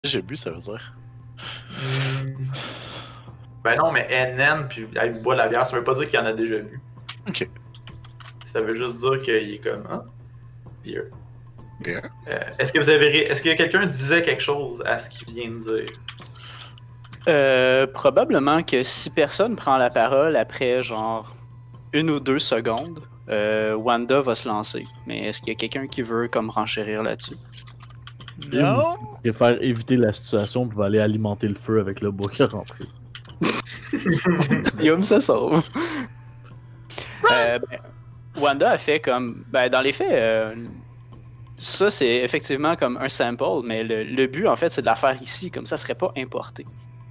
J'ai bu, ça veut dire. Ben non, mais NN, puis il boit de la bière, ça veut pas dire qu'il en a déjà bu. Ok. Ça veut juste dire qu'il est comme, hein? Beer. Beer. Est-ce que quelqu'un disait quelque chose à ce qu'il vient de dire? Probablement que si personne prend la parole après genre 1 ou 2 secondes, Wanda va se lancer. Mais est-ce qu'il y a quelqu'un qui veut comme renchérir là-dessus? Non! Je préfère éviter la situation puis va aller alimenter le feu avec le bois qui est rentré. Yum se sauve. Wanda a fait comme... Ben, dans les faits, ça c'est effectivement comme un sample, mais le but en fait c'est de la faire ici, comme ça serait pas importé.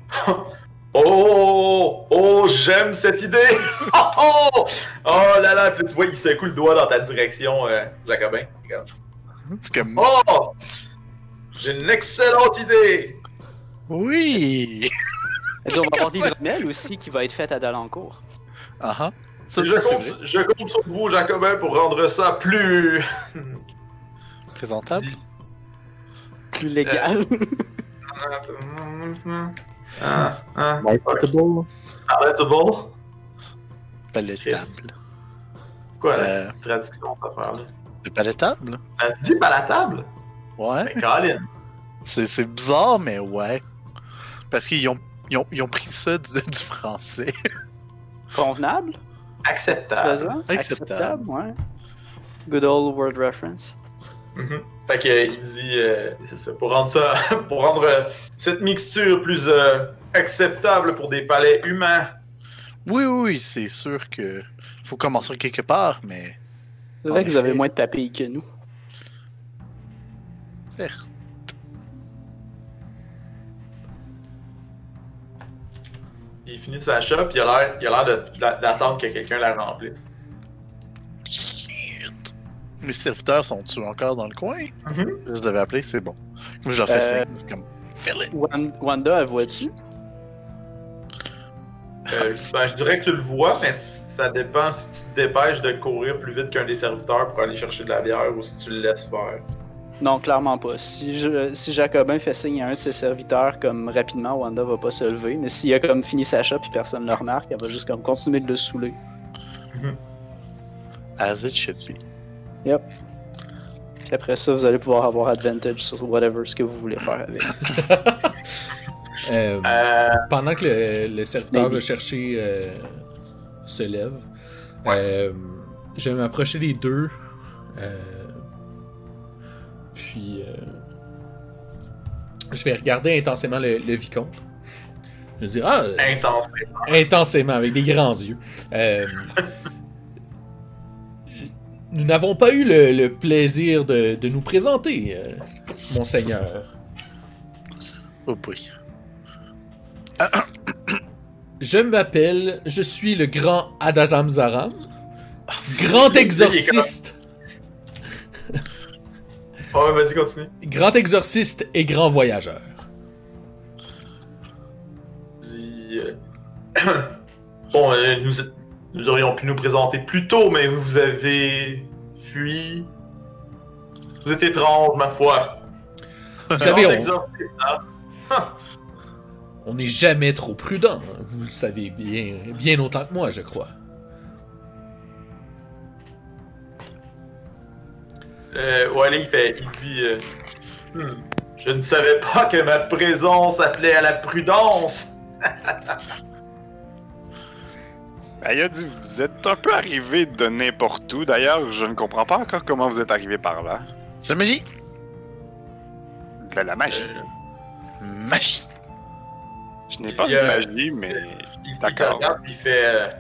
Oh, j'aime cette idée! Oh là là, puis tu vois, il secoue le doigt dans ta direction, Jacobin. Regarde. C'est comme... Oh! J'ai une excellente idée! Oui! Et on va avoir l'hydromel aussi qui va être faite à Dalancourt. Ah ça, je compte sur vous, Jacobin, pour rendre ça plus... Présentable? Plus légal. Palatable. Palatable? Palatable. Quoi la petite traduction de cette affaire-là? C'est palatable? Ça se dit palatable? Ouais. Mais Colin! C'est bizarre, mais ouais. Parce qu'ils ont pris ça du français. Convenable? Acceptable. Acceptable. Ouais. Good old word reference. Fait que il dit, c'est ça, pour rendre cette mixture plus acceptable pour des palais humains. Oui, c'est sûr que faut commencer quelque part, mais... C'est vrai que vous avez moins de tapis que nous. Certes. Il finit sa shop, il a l'air d'attendre que quelqu'un la remplisse. Mes serviteurs sont-ils encore dans le coin? Je les avais appelés, c'est bon. Moi, je leur fais signe, c'est comme... Fill it! Wanda, elle voit-tu? Je dirais que tu le vois, mais ça dépend si tu te dépêches de courir plus vite qu'un des serviteurs pour aller chercher de la bière ou si tu le laisses faire. Non, clairement pas. Si Jacobin fait signe à un de ses serviteurs comme rapidement, Wanda va pas se lever. Mais s'il a comme fini sa shop et personne ne le remarque, elle va juste comme continuer de le saouler. As it should be. Yep. Puis après ça, vous allez pouvoir avoir advantage sur whatever ce que vous voulez faire avec. Pendant que le serviteur va chercher se lève, je vais m'approcher des deux. Puis je vais regarder intensément le vicomte. Je vais dire intensément avec des grands yeux. Nous n'avons pas eu le plaisir de nous présenter, monseigneur. Oh boy. Je suis le grand Adazam Zaram, grand exorciste. Oh, vas-y, continue. Grand exorciste et grand voyageur. Bon, nous aurions pu nous présenter plus tôt, mais vous avez fui. Vous êtes étrange, ma foi. Vous savez, exorciste, hein? On n'est jamais trop prudent. Hein. Vous le savez bien autant que moi, je crois. Ouais, là, il dit je ne savais pas que ma présence appelait à la prudence. Il a dit, vous êtes un peu arrivé de n'importe où. D'ailleurs, je ne comprends pas encore comment vous êtes arrivé par là. C'est la magie! De la magie. Magie! Je n'ai pas de magie, mais... D'accord. Il regarde, il fait...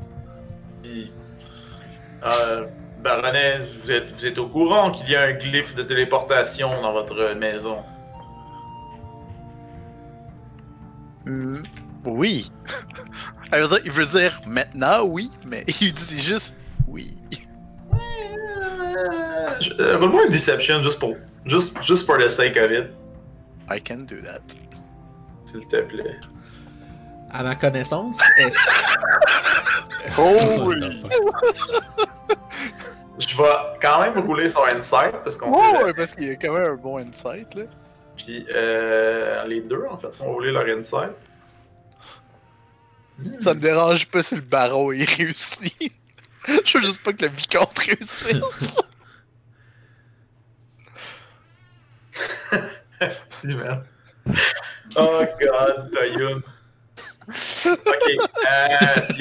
Baroness, vous êtes au courant qu'il y a un glyphe de téléportation dans votre maison? Oui. Il veut dire maintenant, oui, mais il dit juste oui. Roule-moi une deception juste for the sake of it. I can do that. S'il te plaît. À ma connaissance, Holy! Je vais quand même rouler son insight parce qu'on Oh, sait. ouais, parce qu'il y a quand même un bon insight, là. Puis les deux, en fait, ont roulé leur insight. Ça me dérange pas si le baron est réussi. Je veux juste pas que le vicomte réussisse. Asti, man. Oh god, Toyum. Ok,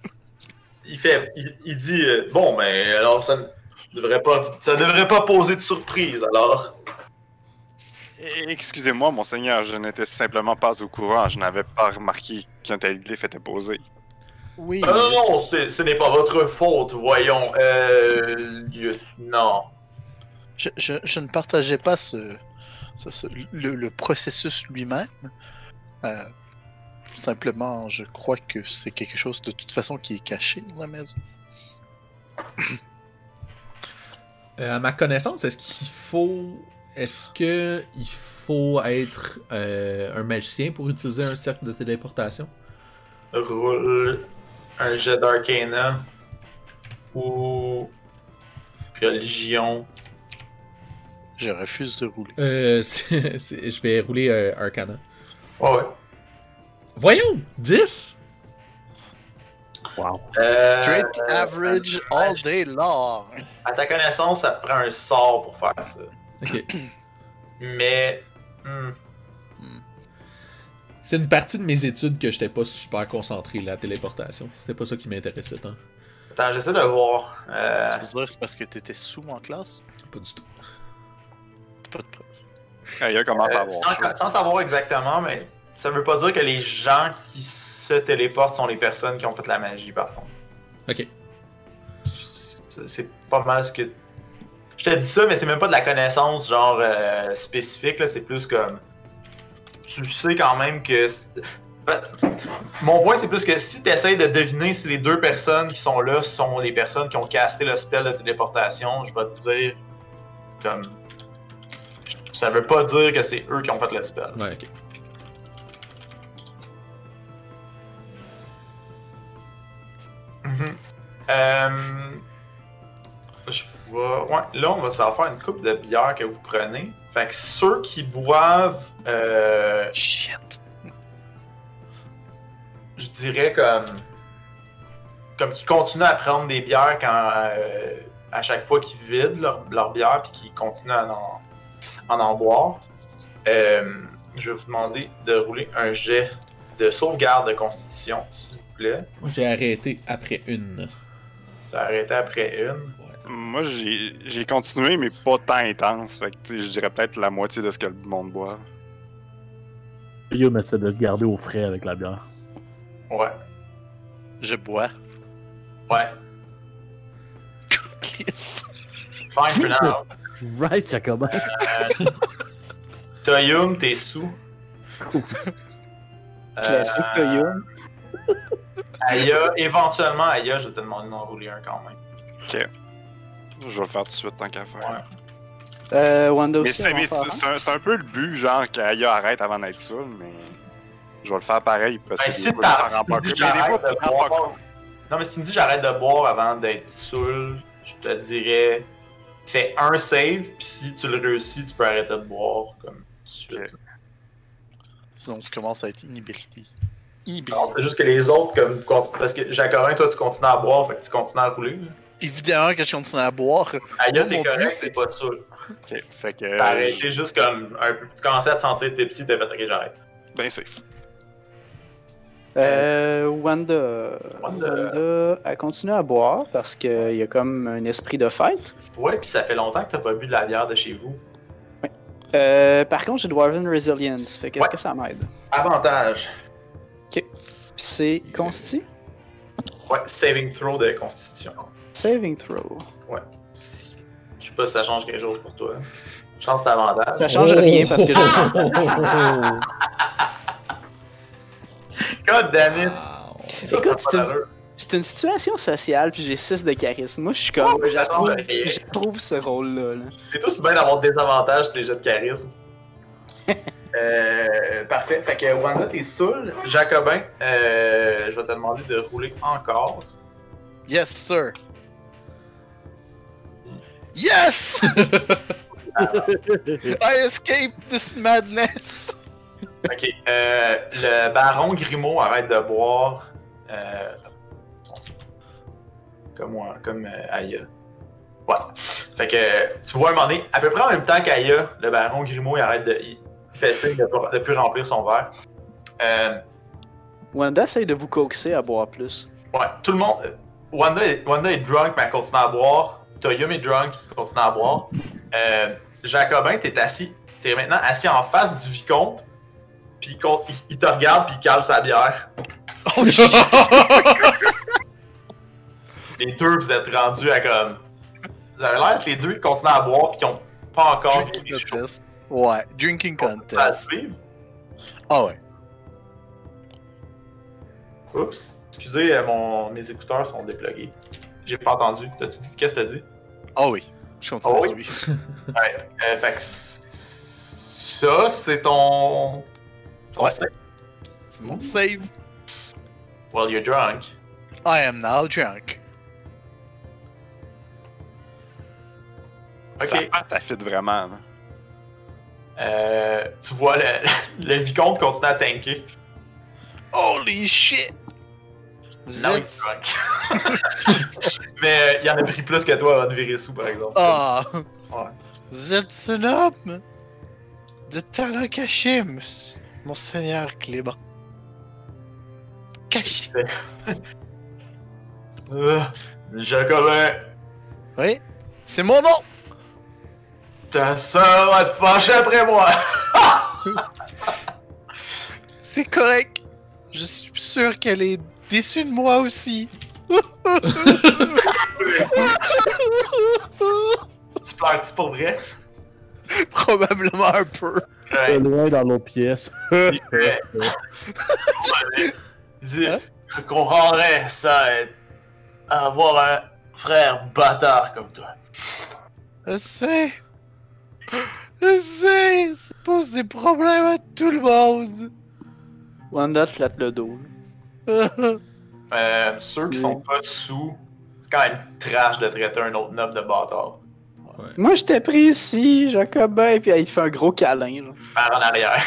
il dit bon, mais alors ça devrait pas poser de surprise alors. Excusez-moi, monseigneur, je n'étais simplement pas au courant. Je n'avais pas remarqué qu'un tel glyphe était posé. Oui. Non, ce n'est pas votre faute, voyons. Non. Je ne partageais pas le processus lui-même. Simplement, je crois que c'est quelque chose de toute façon qui est caché dans la maison. À ma connaissance, est-ce qu'il faut être un magicien pour utiliser un cercle de téléportation? Roule un jet d'arcana ou religion. Je refuse de rouler. Je vais rouler arcana. Ouais. Voyons! 10! Wow. Straight average all day long. À ta connaissance, ça te prend un sort pour faire ça. Ok. Mais... C'est une partie de mes études que j'étais pas super concentré, la téléportation. C'était pas ça qui m'intéressait tant. Attends, j'essaie de voir. Je veux dire, c'est parce que t'étais sous en classe? Pas du tout. Pas de preuve. Il commence à avoir sans savoir exactement, mais ça veut pas dire que les gens qui se téléportent sont les personnes qui ont fait la magie, par contre. Ok. C'est pas mal ce que... Je te dis ça, mais c'est même pas de la connaissance genre spécifique, là, c'est plus comme... Tu sais quand même que... Mon point, c'est plus que si tu essaies de deviner si les deux personnes qui sont là sont les personnes qui ont casté le spell de téléportation, je vais te dire comme... Ça veut pas dire que c'est eux qui ont fait le spell. Ouais, ok. Je vais... Ouais, là, on va s'en faire une coupe de bière que vous prenez. Fait que ceux qui boivent... Shit. Je dirais comme qui continuent à prendre des bières quand à chaque fois qu'ils vident leur bière puis qu'ils continuent à en boire. Je vais vous demander de rouler un jet de sauvegarde de constitution, s'il vous plaît. Moi, j'ai arrêté après une. T'as arrêté après une. Moi, j'ai continué, mais pas tant intense. Fait que, tu sais, je dirais peut-être la moitié de ce que le monde boit. Yo, mais c'est de te garder au frais avec la bière. Ouais. Je bois. Ouais. Fine for now. Right, Jacobin. Toyum, t'es sous. Classique Toyum. Aya, éventuellement, Aya, je vais te demander d'en rouler un quand même. Ok. Je vais le faire tout de suite tant qu'à faire. Ouais. Wanda Mais aussi. c'est un peu le but, genre, qu'Aya arrête avant d'être saoul, mais je vais le faire pareil. Parce que Si des fois, je m'en rends pas tu me dis compte. Mais des fois, j'arrête de boire... Non, mais si tu me dis j'arrête de boire avant d'être saoul, je te dirais fais un save, puis si tu le réussis, tu peux arrêter de boire comme tout de suite. Ok. Sinon, tu commences à être inhibrité. Non, c'est juste que les autres, comme parce que Jacobin, toi, tu continues à boire, fait que tu continues à rouler. Là. Évidemment que je continue à boire. Aya, Moi, t'es mon correct, but, c'est pas saoul. Ok. Fait que. T'as arrêté juste comme un peu. Tu commençais à te sentir tipsy, t'as fait ok, j'arrête. Ben safe. Wanda, elle continue à boire parce qu'il y a comme un esprit de fête. Ouais, puis ça fait longtemps que t'as pas bu de la bière de chez vous. Par contre, j'ai Dwarven Resilience, fait qu'est-ce que ça m'aide? Avantage. Ok. C'est Consti? Ouais, saving throw de constitution. Saving throw. Ouais. Je sais pas si ça change quelque chose pour toi. Chante ta avantage. Ça change rien parce que God damn it! Ça, Écoute, c'est pas d'allure. c'est une situation sociale, puis j'ai 6 de charisme. Moi, je suis comme. mais j'attends rien. J'approuve ce rôle-là. Là. C'est aussi bien d'avoir des avantages sur les jets de charisme. Parfait. Fait que Wanda, t'es saoul. Jacobin, je vais te demander de rouler encore. Yes, sir. Yes! I escaped this madness! Ok, le baron Grimaud arrête de boire. Comme Aya. Ouais. Fait que tu vois un moment donné, à peu près en même temps qu'Aya, le baron Grimaud il fait signe de plus remplir son verre. Wanda essaye de vous coaxer à boire plus. Ouais, tout le monde. Wanda est drunk, mais elle continue à boire. Toyum est drunk, il continue à boire. Jacobin, t'es maintenant assis en face du vicomte. Puis il te regarde, puis il cale sa bière. Oh shit! Les deux, vous êtes rendus à comme. Vous avez l'air que les deux, ils continuent à boire, puis qu'ils ont pas encore Drinking fini chaud. contest. Ouais, drinking Ça à contest. suivre. Ah ouais. Oups. Excusez, mes écouteurs sont déplugués. J'ai pas entendu. T'as-tu dit qu'est-ce que t'as dit? Ah oui. Je continue Ah à oui? suivre. Ouais. Fait que ça, c'est ton Ouais. save. C'est mon save. Well, you're drunk. I am now drunk. Ok. Ça fit vraiment. Là. Tu vois, le vicomte continue à tanker. Holy shit! Vous Now êtes... he's drunk. Mais il en a pris plus que toi avant de virer sous, par exemple. Ah! Ouais. Vous êtes un homme de talent caché, monsieur. Mon seigneur Clément. Caché. Jacobin, Oui? C'est mon nom! ta sœur va te fâcher après moi. C'est correct. Je suis sûr qu'elle est déçue de moi aussi. Tu pleures-tu pour vrai? Probablement un peu. Très loin dans l'autre pièce. Il fait- Il dit, Hein? je comprendrais ça, avoir un frère bâtard comme toi. Je sais. Je sais. Ça pose des problèmes à tout le monde. Wanda te flatte le dos. Ceux qui sont pas sous, c'est quand même trash de traiter un autre noble de bâtard. Moi, je t'ai pris ici, Jacobin, puis il te fait un gros câlin. Là. Par en arrière.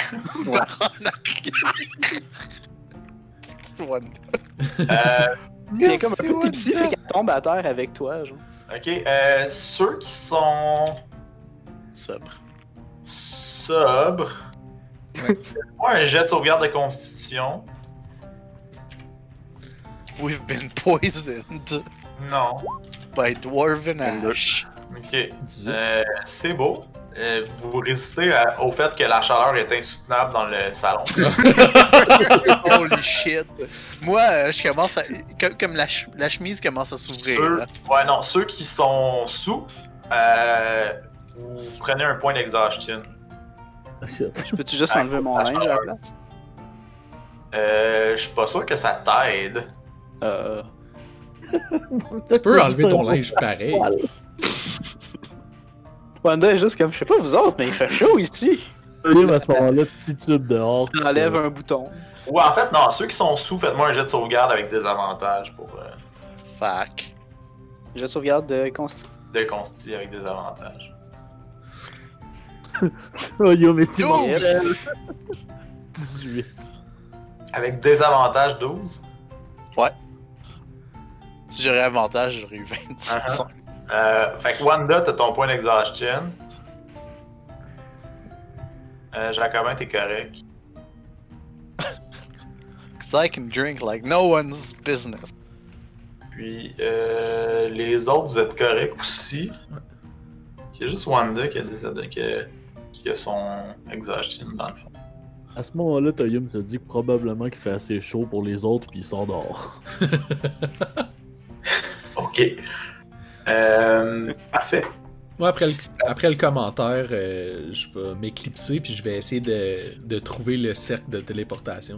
Petite one. Il est comme un peu tipsy, fait qu'elle tombe à terre avec toi. Genre. Ok, ceux qui sont Sobre. sobres. Moi, un jet de sauvegarde de constitution. We've been poisoned Non. by Dwarven Ash. Ok. C'est beau. Vous résistez au fait que la chaleur est insoutenable dans le salon. Holy shit. Moi, je commence à... Comme la chemise commence à s'ouvrir. là. Ouais, non. Ceux qui sont sous, vous prenez un point d'exhaustion. Shit. Je peux-tu juste enlever mon linge à la place? Je suis pas sûr que ça t'aide. Tu peux enlever ton linge pareil. Wanda est juste comme, je sais pas vous autres, mais il fait chaud ici. À ce moment-là, petit tube dehors. J'enlève un bouton. Ou en fait, non, ceux qui sont sous, faites-moi un jet de sauvegarde avec des avantages pour. Fuck. Je sauvegarde de consti. De consti avec des avantages. Oh yo, mais tu 12. 18. Avec des avantages 12. Si j'aurais avantage, j'aurais eu 25. Fait que Wanda, t'as ton point d'exhaustion. Jacobin, t'es correct. Cause I can drink like no one's business. Puis les autres, vous êtes corrects aussi. Il y a juste Wanda qui a son exhaustion dans le fond. À ce moment-là, Toyum te dit que probablement qu'il fait assez chaud pour les autres puis il s'endort. Ok. Parfait. Moi, après le commentaire, je vais m'éclipser puis je vais essayer de trouver le cercle de téléportation.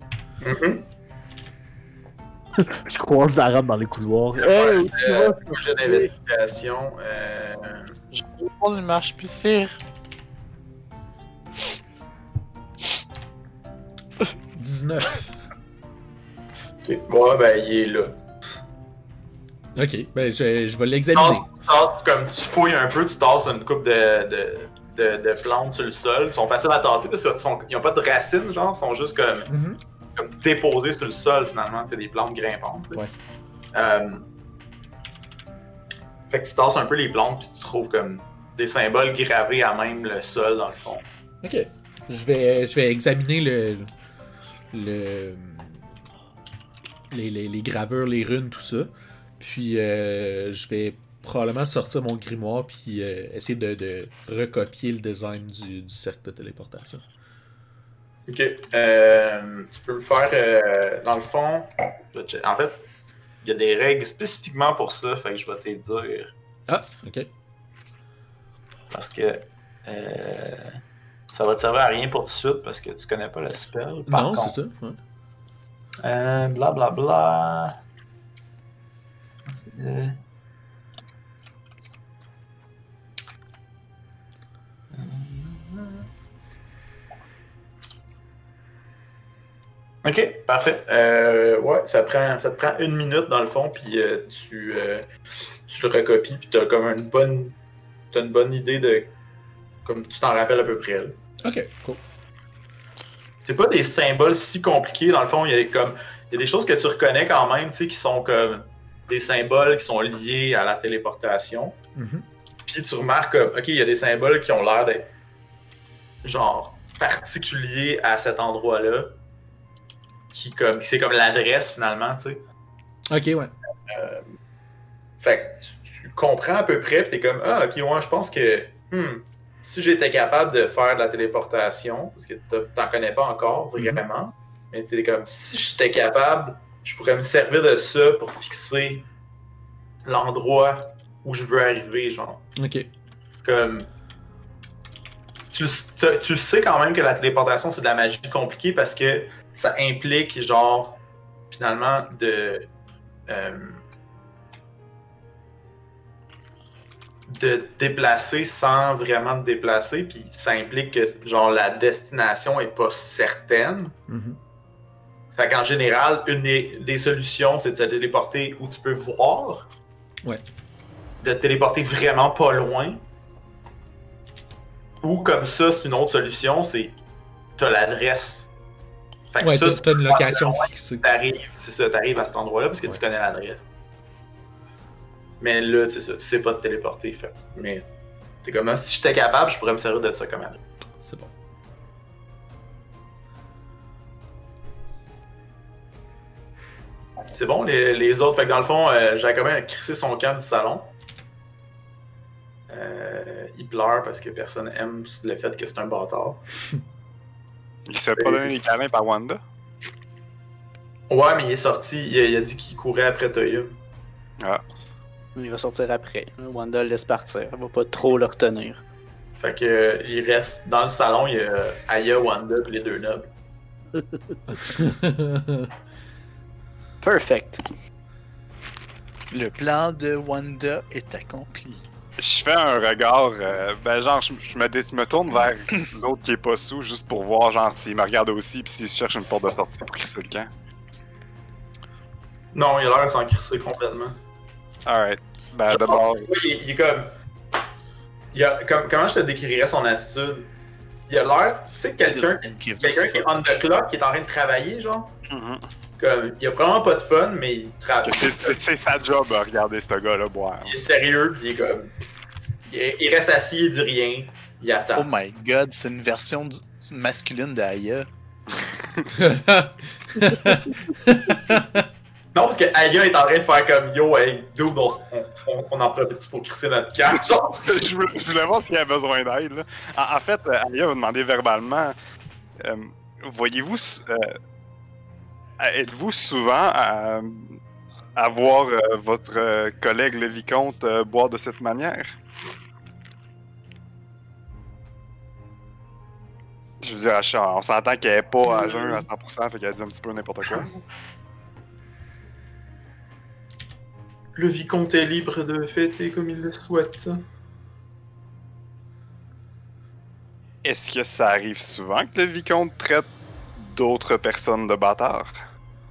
Je croise Zara dans les couloirs. Ouais, Hey, où tu vas? un jeu d'investigation. Je vais prendre une marche plus sire. 19. Ok. Ouais, ben il est là. Ok, ben je vais Non, l'examiner. tu tu fouilles un peu, tu tasses une coupe de plantes sur le sol. Ils sont faciles à tasser parce qu'ils n'ont pas de racines, genre, ils sont juste comme déposés sur le sol finalement. C'est des plantes grimpantes. Ouais. Fait que tu tasses un peu les plantes puis tu trouves comme des symboles gravés à même le sol dans le fond. Ok. Je vais examiner les gravures, les runes, tout ça. Puis je vais probablement sortir mon grimoire puis essayer de recopier le design du cercle de téléportation. Ok. Tu peux le faire dans le fond. En fait, il y a des règles spécifiquement pour ça, fait que je vais te les dire. Ah, ok. Parce que ça va te servir à rien pour tout de suite parce que tu connais pas le spell. Non, c'est ça. Ouais. Blablabla. Ok, parfait. Ouais, ça te prend 1 minute dans le fond, puis tu le recopies, puis t'as comme une bonne idée de. Comme tu t'en rappelles à peu près. Là. Ok, cool. C'est pas des symboles si compliqués, dans le fond, il y a des choses que tu reconnais quand même, tu sais, qui sont comme des symboles qui sont liés à la téléportation. Mm-hmm. Puis tu remarques que, ok, il y a des symboles qui ont l'air d'être genre particuliers à cet endroit-là. C'est comme l'adresse finalement, tu sais. Ok, ouais. Fait que tu comprends à peu près, pis t'es comme, ah, ok, ouais, je pense que si j'étais capable de faire de la téléportation, parce que t'en connais pas encore vraiment, mais t'es comme, si j'étais capable, je pourrais me servir de ça pour fixer l'endroit où je veux arriver, genre. Ok. Comme. Tu sais quand même que la téléportation, c'est de la magie compliquée parce que ça implique, genre, finalement, de déplacer sans vraiment te déplacer, puis ça implique que, genre, la destination est pas certaine. Mm-hmm. Fait qu'en général, une des solutions, c'est de se téléporter où tu peux voir. Ouais. De te téléporter vraiment pas loin. Ou comme ça, c'est une autre solution, c'est t'as l'adresse. Fait que ouais, ça, t'as une location fixée. T'arrives à cet endroit-là parce que tu connais l'adresse. Mais là, c'est ça, tu sais pas te téléporter. Fait. Mais t'es comme, si j'étais capable, je pourrais me servir de ça comme adresse. C'est bon. C'est bon, les autres. Fait que dans le fond, Jacobin a crissé son camp du salon. Il pleure parce que personne aime le fait que c'est un bâtard. Il s'est pas donné des câlins par Wanda? Ouais, mais il est sorti, il a dit qu'il courait après Toya. Ah. Il va sortir après. Wanda le laisse partir. Elle va pas trop le retenir. Fait que il reste dans le salon, il y a Aya, Wanda et les deux nobles. Perfect. Le plan de Wanda est accompli. Je fais un regard, genre je me tourne vers l'autre qui est pas sous, juste pour voir genre s'il me regarde aussi, puis s'il cherche une porte de sortie pour crisser le camp. Non, il a l'air de s'en crisser complètement. Alright. Ben d'abord. Il est comme. Comment je te décrirais son attitude? Il a l'air, tu sais, quelqu'un qui est on the clock, qui est en train de travailler, genre. Mm-hmm. Comme, il a probablement pas de fun, mais il travaille. C'est sa job à regarder ce gars-là boire. Il est sérieux, pis il est comme. Il reste assis, il dit rien, il attend. Oh my god, c'est une version masculine d'Aya. Non, parce que Aya est en train de faire comme yo, hey, dude, on en profite pour crisser notre camp. Genre. je voulais voir s'il y a besoin d'aide. Là. En fait, Aya m'a demandé verbalement voyez-vous. Êtes-vous souvent à voir votre collègue le vicomte boire de cette manière? Je veux dire, on s'entend qu'elle est pas à jeun à 100%, fait qu'elle dit un petit peu n'importe quoi. Le vicomte est libre de fêter comme il le souhaite. Est-ce que ça arrive souvent que le vicomte traite d'autres personnes de bâtards?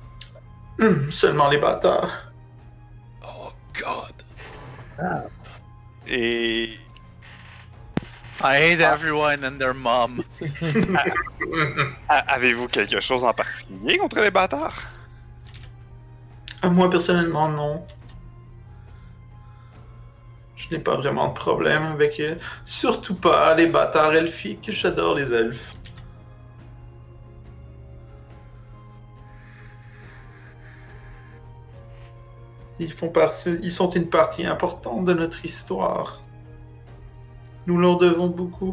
Seulement les bâtards. Oh god. Et I hate everyone and their mom. avez-vous quelque chose en particulier contre les bâtards? Moi, personnellement, non. Je n'ai pas vraiment de problème avec eux. Surtout pas les bâtards elfiques. J'adore les elfes. Ils sont une partie importante de notre histoire. Nous leur devons beaucoup.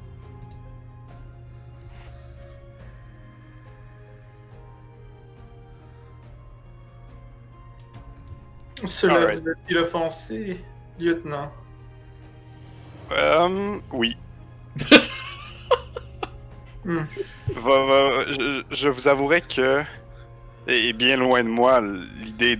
Cela Alright. vous a-t-il offensé, lieutenant? Oui. Hmm. Je vous avouerai que, et bien loin de moi, l'idée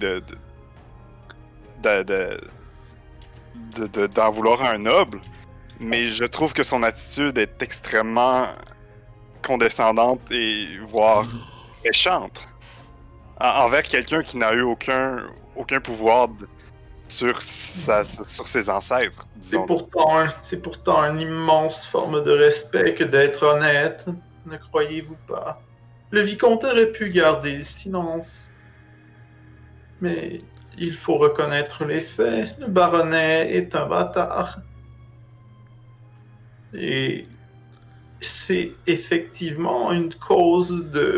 d'en vouloir à un noble, mais je trouve que son attitude est extrêmement condescendante et voire méchante envers quelqu'un qui n'a eu aucun pouvoir sur ses ancêtres, disons. C'est pourtant une immense forme de respect que d'être honnête, ne croyez-vous pas? Le vicomte aurait pu garder le silence. Mais il faut reconnaître les faits. Le baronnet est un bâtard. Et c'est effectivement une cause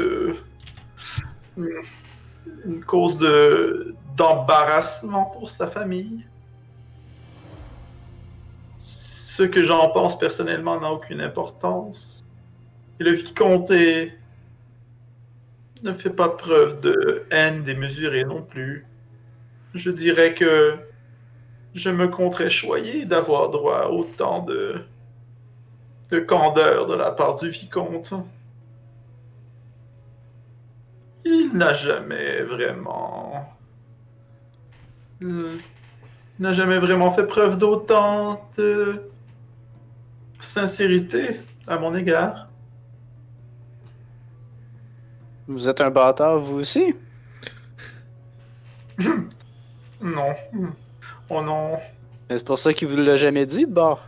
d'embarrassement pour sa famille. Ce que j'en pense personnellement n'a aucune importance. Et le vicomte ne fait pas preuve de haine démesurée non plus. Je dirais que je me compterais choyé d'avoir droit à autant de candeur de la part du vicomte. Il n'a jamais vraiment fait preuve d'autant de sincérité à mon égard. Vous êtes un bâtard, vous aussi? Non. Oh non. Mais c'est pour ça qu'il vous l'a jamais dit, de bord.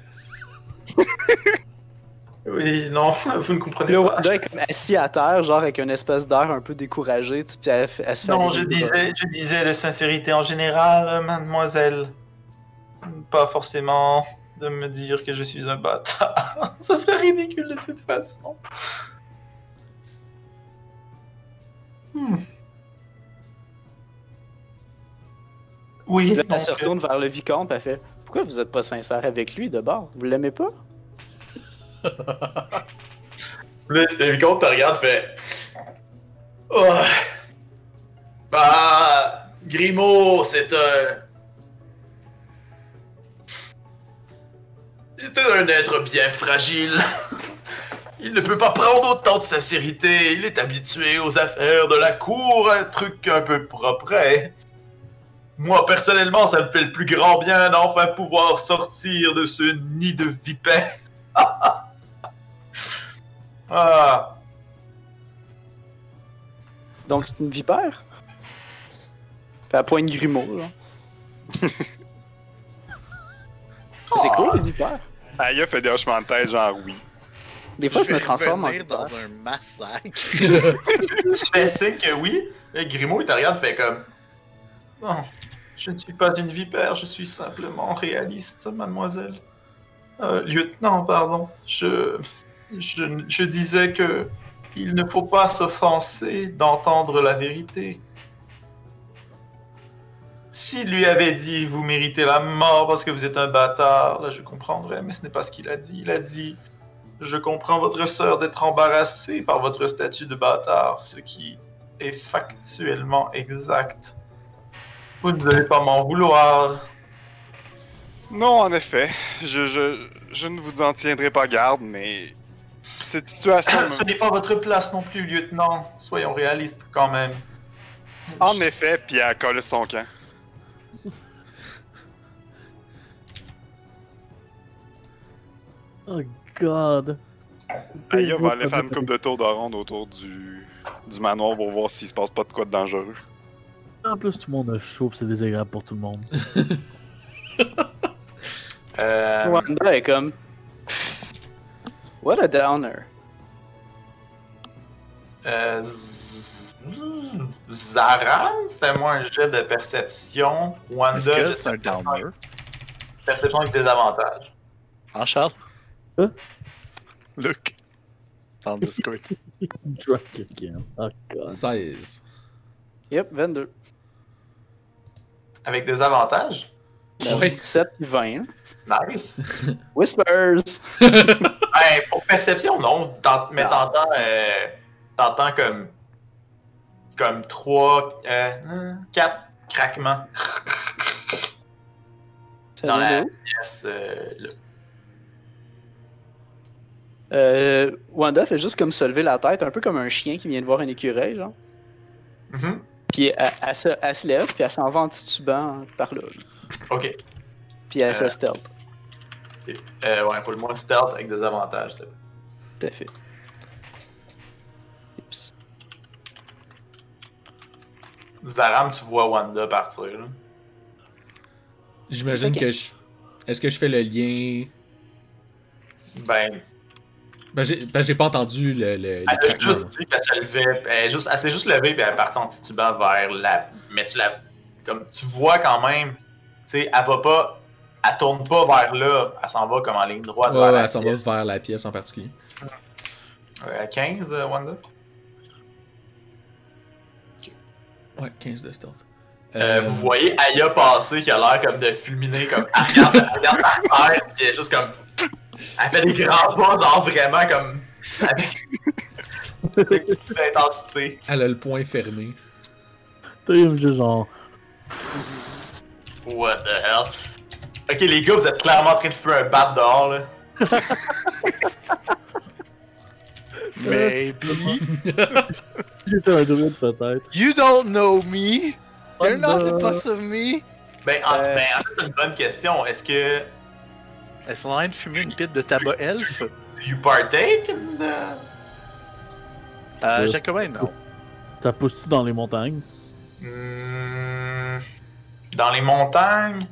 Oui, non, vous ne comprenez Le pas. Wanda est comme assis à terre, genre avec une espèce d'air un peu découragé, tu sais, puis elle se fait Non, aller je disais de sincérité en général, mademoiselle. Pas forcément de me dire que je suis un bâtard. Ce serait ridicule de toute façon. Oui, Là, elle donc, se retourne vers le vicomte, elle fait « Pourquoi vous êtes pas sincère avec lui, de bord? Vous l'aimez pas? » le vicomte te regarde, fait... Oh. Bah... Grimaud, c'est un être bien fragile. Il ne peut pas prendre autant de sincérité. Il est habitué aux affaires de la cour, un truc un peu propre. Moi, personnellement, ça me fait le plus grand bien d'enfin pouvoir sortir de ce nid de vipères. Ah. Donc c'est une vipère? Puis elle pointe Grimaud, là. C'est cool, les vipères. Aya fait des hochements de tête, genre oui. Des fois, je me vais transforme en revenir vipère. dans un massacre. Je fais signe que oui. Et Grimaud, il te regarde, fait comme... Non, je ne suis pas une vipère, je suis simplement réaliste, mademoiselle. Lieutenant, pardon. Je disais que il ne faut pas s'offenser d'entendre la vérité. S'il lui avait dit « Vous méritez la mort parce que vous êtes un bâtard », là, je comprendrais, mais ce n'est pas ce qu'il a dit. Il a dit « Je comprends votre sœur d'être embarrassée par votre statut de bâtard, ce qui est factuellement exact. Vous ne devez pas m'en vouloir. » Non, en effet, je ne vous en tiendrai pas garde, mais cette situation... Ce n'est pas votre place non plus, lieutenant. Soyons réalistes quand même. En effet, puis elle colle son camp. Oh god. Aya va aller faire une coupe de tour de ronde autour du manoir pour voir s'il se passe pas de quoi de dangereux. En plus, tout le monde a chaud, pis c'est désagréable pour tout le monde. Wanda est comme. What a downer. Zaram, fais-moi un jet de perception. Wanda, Est-ce que c'est un downer? Perception avec des avantages. Hein, Charles? Hein? Luke. Dans le Discord. Drop again. Oh god. 16. Yep, 22. Avec des avantages? Ouais. 17 puis 20. Hein? Nice. Whispers! Ben, pour perception, non. Mais t'entends comme 3, 4 craquements dans la pièce. Là. Wanda fait juste comme se lever la tête, un peu comme un chien qui vient de voir un écureuil, genre. Mhm. Puis elle se lève, puis elle s'en va en titubant par là. Ok. Puis elle se stealth. Ouais, pour le moins stealth avec des avantages. Là. Tout à fait. Oups. Zaram, tu vois Wanda partir. Là. J'imagine que je. Est-ce que je fais le lien. Ben, J'ai pas entendu le. elle a juste dit qu'elle se levait. Elle s'est juste levée puis elle est partie en titubant vers la. Mais comme tu vois quand même, tu sais, elle va pas. Elle tourne pas vers là, elle s'en va comme en ligne droite. Ouais, la elle s'en va pièce. vers la pièce en particulier. À 15, Wanda? Ouais, 15 de stealth. Vous voyez Aya passer qui a l'air comme de fulminer, comme elle regarde par terre, puis elle est juste comme. Elle fait des grands pas, genre vraiment comme. Avec beaucoup d'intensité. Elle a le poing fermé. T'es juste genre. What the hell? Ok, les gars, vous êtes clairement en train de faire un bat dehors, là. Maybe. J'étais un druide peut-être. You don't know me. You're not the Wanda. boss of me. En fait, c'est une bonne question. Est-ce que. Est-ce qu'on a de fumer une pipe de tabac elfe? Do you partake in the. Jacobin, non. Ça pousse-tu dans les montagnes? Dans les montagnes.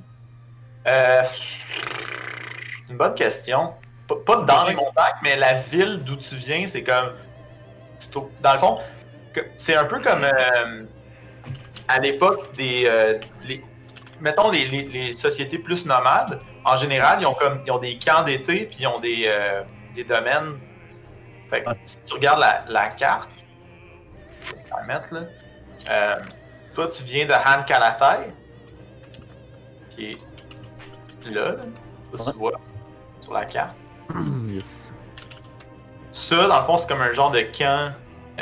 Une bonne question. Pas dans les montagnes, mais la ville d'où tu viens, c'est comme. Dans le fond, c'est un peu comme à l'époque des. Mettons les sociétés plus nomades. En général, ils ont des camps d'été puis ils ont des domaines. Fait que si tu regardes la carte, je vais la mettre là. Toi, tu viens de Han Kalatai, qui est là, je sais pas si tu vois, sur la carte. Yes. Ça, dans le fond, c'est comme un genre de camp.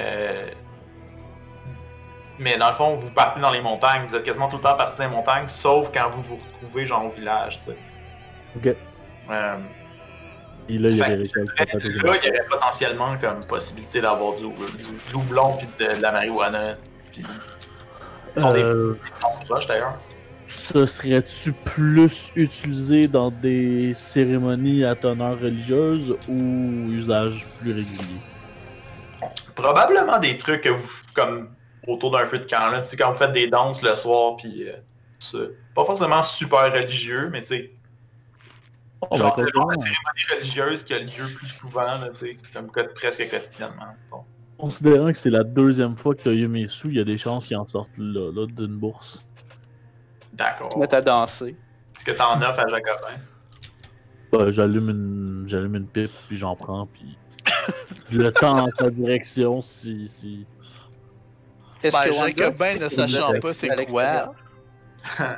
Mais dans le fond, vous partez dans les montagnes. Vous êtes quasiment tout le temps parti dans les montagnes, sauf quand vous vous retrouvez genre au village, tu sais. Ok. Et là, il y a Fait des récoltes. là, il y aurait potentiellement comme possibilité d'avoir du houblon puis de la marijuana. Puis ils sont des proches d'ailleurs. Ça serait-tu plus utilisé dans des cérémonies à teneur religieuse ou usage plus régulier? Probablement des trucs que vous, comme autour d'un feu de camp, là, tu sais, quand vous faites des danses le soir, puis tout ça. Pas forcément super religieux, mais tu sais, genre le genre de cérémonie religieuse qui a lieu plus souvent, là, tu sais, comme presque quotidiennement. Bon. Considérant que c'est la deuxième fois que tu as eu mes sous, il y a des chances qu'ils en sortent là d'une bourse. D'accord. Mettre à danser. Est-ce que t'en offres à Jacobin? J'allume une pipe, puis j'en prends, puis je le tends en sa direction si... Est-ce que Wanda Jacobin, ne sachant pas à c'est l'extérieur? quoi.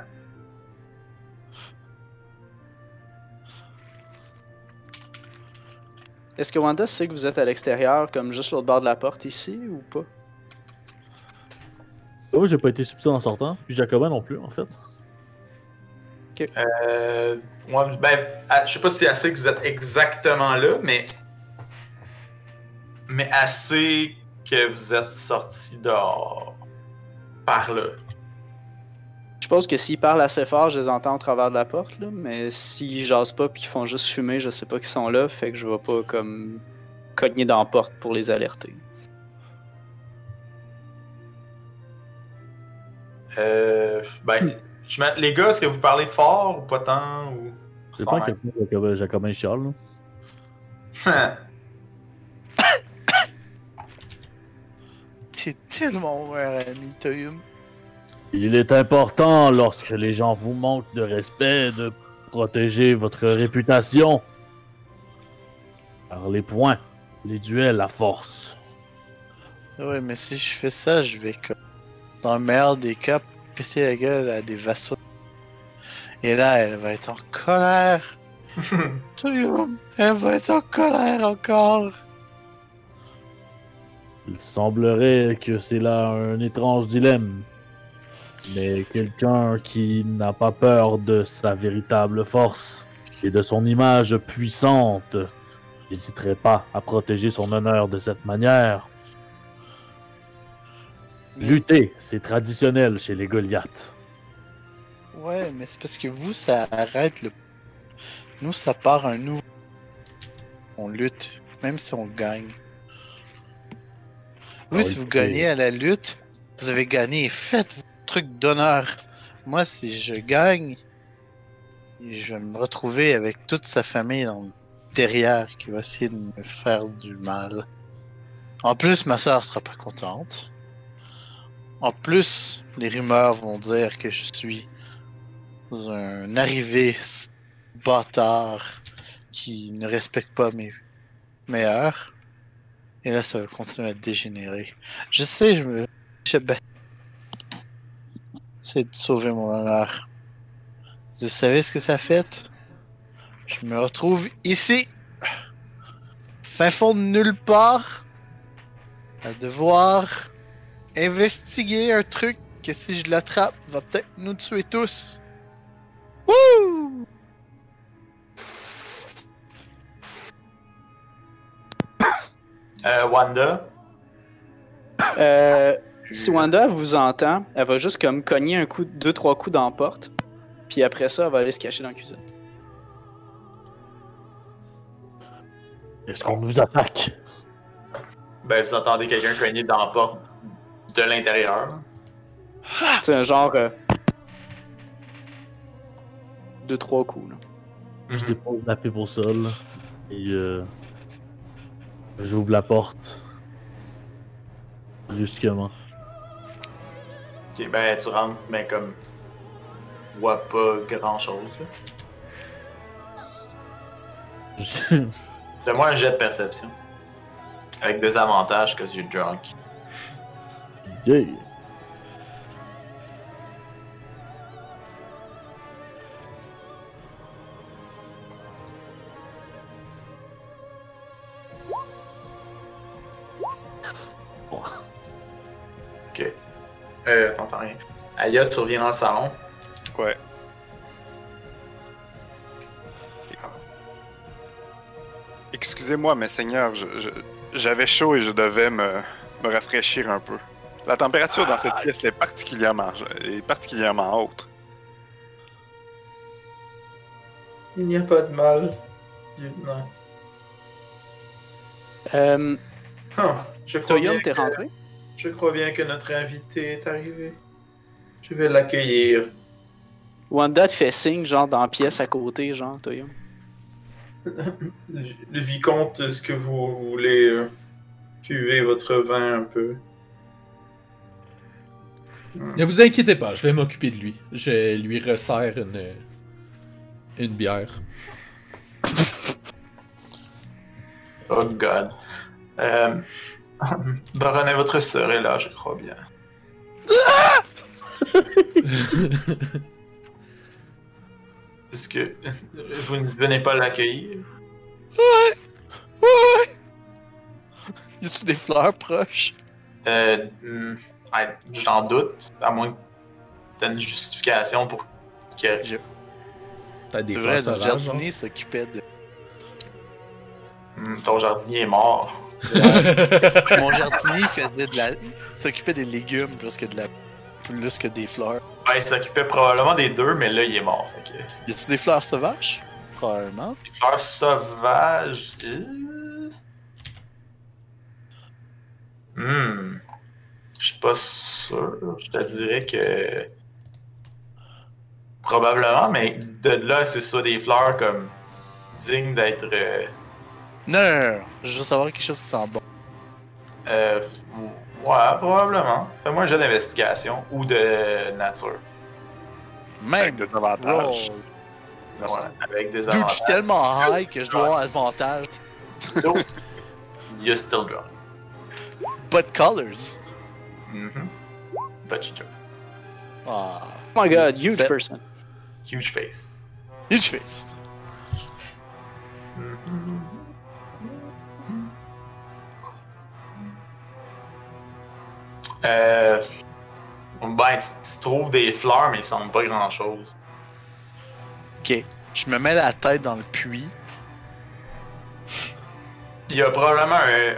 Est-ce que Wanda sait que vous êtes à l'extérieur, comme juste l'autre bord de la porte ici, ou pas? Moi, j'ai pas été subtil en sortant, puis Jacobin non plus, en fait. Moi, ben, je sais pas si assez que vous êtes exactement là, mais assez que vous êtes sorti dehors. Par là. Je suppose que s'ils parlent assez fort, je les entends au travers de la porte, là, mais s'ils jasent pas pis qu'ils font juste fumer, je sais pas qu'ils sont là, fait que je vais pas comme cogner dans la porte pour les alerter. Ben, les gars, est-ce que vous parlez fort ou pas tant ou... C'est pas que Jacobin chiale, là. T'es tellement mon meilleur ami, Toyum. Il est important, lorsque les gens vous manquent de respect, de protéger votre réputation. Par les points, les duels, la force. Ouais, mais si je fais ça, je vais, dans le meilleur des cas, péter la gueule à des vassaux. Et là, elle va être en colère. Toyum, elle va être en colère encore. Il semblerait que c'est là un étrange dilemme. Mais quelqu'un qui n'a pas peur de sa véritable force et de son image puissante n'hésiterait pas à protéger son honneur de cette manière. Lutter, c'est traditionnel chez les Goliaths. Ouais, mais c'est parce que vous, ça arrête le... Nous, ça part un nouveau... On lutte, même si on gagne. Vous, si vous gagnez à la lutte, vous avez gagné. Faites vos trucs d'honneur. Moi, si je gagne, je vais me retrouver avec toute sa famille derrière qui va essayer de me faire du mal. En plus, ma soeur sera pas contente. En plus, les rumeurs vont dire que je suis un arrivé bâtard qui ne respecte pas mes meilleurs. Et là, ça va continuer à dégénérer. Je sais, je bats. C'est de sauver mon honneur. Vous savez ce que ça fait? Je me retrouve ici, fin fond de nulle part, à devoir investiguer un truc que si je l'attrape, va peut-être nous tuer tous. Wouh! Wanda? Si Wanda vous entend, elle va juste comme cogner un coup, 2-3 coups dans la porte. Puis après ça, elle va aller se cacher dans la cuisine. Est-ce qu'on nous attaque? Ben, vous entendez quelqu'un cogner dans la porte de l'intérieur. C'est un genre... 2-3 coups, là. Je dépose la pipe au sol et j'ouvre la porte brusquement. Ok, ben tu rentres, mais comme... Tu vois pas grand-chose, là. Fais-moi un jet de perception. Avec des avantages que j'ai drunk. Yeah. Ok. T'entends rien. Aya, tu reviens dans le salon. Ouais. Excusez-moi, mais Seigneur, j'avais chaud et je devais me rafraîchir un peu. La température dans cette pièce est particulièrement haute. Il n'y a pas de mal. Non. Toyum, t'es rentré? Je crois bien que notre invité est arrivé. Je vais l'accueillir. Wanda te fait signe, genre dans la pièce à côté, genre, Toyum. Le vicomte, est-ce que vous voulez cuver votre vin un peu? Ne vous inquiétez pas, je vais m'occuper de lui. Je lui resserre une bière. Oh God. Baronnet, votre sœur est là, je crois bien. Est-ce que vous ne venez pas l'accueillir? Ouais! Y a-tu des fleurs proches? J'en doute, à moins que t'aies une justification pour que... T'as des C'est fleurs vrai, sauvages, notre jardinier s'occupait de... ton jardinier est mort. Mon jardinier s'occupait des légumes plus que des fleurs. Ben, il s'occupait probablement des deux, mais là, il est mort. Fait que... Y a-tu des fleurs sauvages? Probablement. Les fleurs sauvages... Je suis pas sûr. Je te dirais que... Probablement, mais de là, c'est ça des fleurs comme dignes d'être. Non. Je veux savoir quelque chose qui sent bon. Ouais, probablement. Fais-moi un jeu d'investigation ou de nature. Même. Avec des avantages. Roll. Ouais, avec des Dude, je suis avantages. tellement high que je dois avoir avantage. Nope. You're still drunk. But colors. But you drunk. Ah. Oh my god, huge Sept. person. Huge face. Huge face. Ben, tu trouves des fleurs, mais ils sentent pas grand-chose. Ok. Je me mets la tête dans le puits. Il y a probablement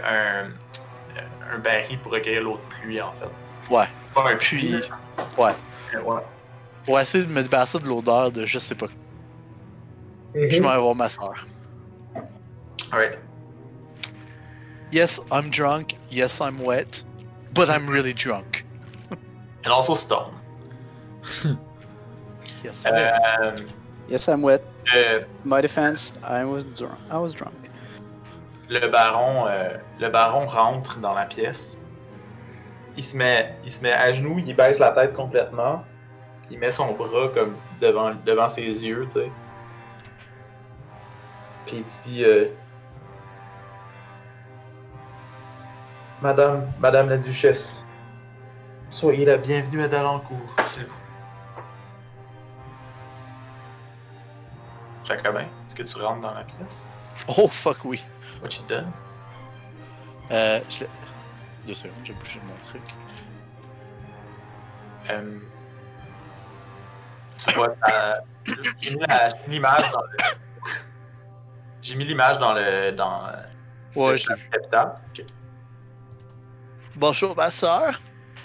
un baril pour recueillir l'eau de pluie, en fait. Ouais. Pas un Puis. puits. Ouais. Ouais. Pour essayer de me débarrasser de l'odeur de je sais pas. Je m'en vais voir ma soeur. Alright. Yes, I'm drunk. Yes, I'm wet. But I'm really drunk. And also stone. Yes. Yes, I'm wet. Le, My defense, I was drunk. le baron rentre dans la pièce. Il se met à genoux, il baisse la tête complètement. Il met son bras comme devant ses yeux, tu sais. Puis il te dit Madame la duchesse, soyez la bienvenue à Dalancourt, s'il vous plaît. Jacobin, est-ce que tu rentres dans la pièce? Oh fuck oui. What you done? Je l'ai. 2 secondes, j'ai bougé mon truc. Tu vois, j'ai mis l'image dans le. J'ai mis l'image dans le. Ouais, je l'ai vu. Capital. Ok. Bonjour ma soeur.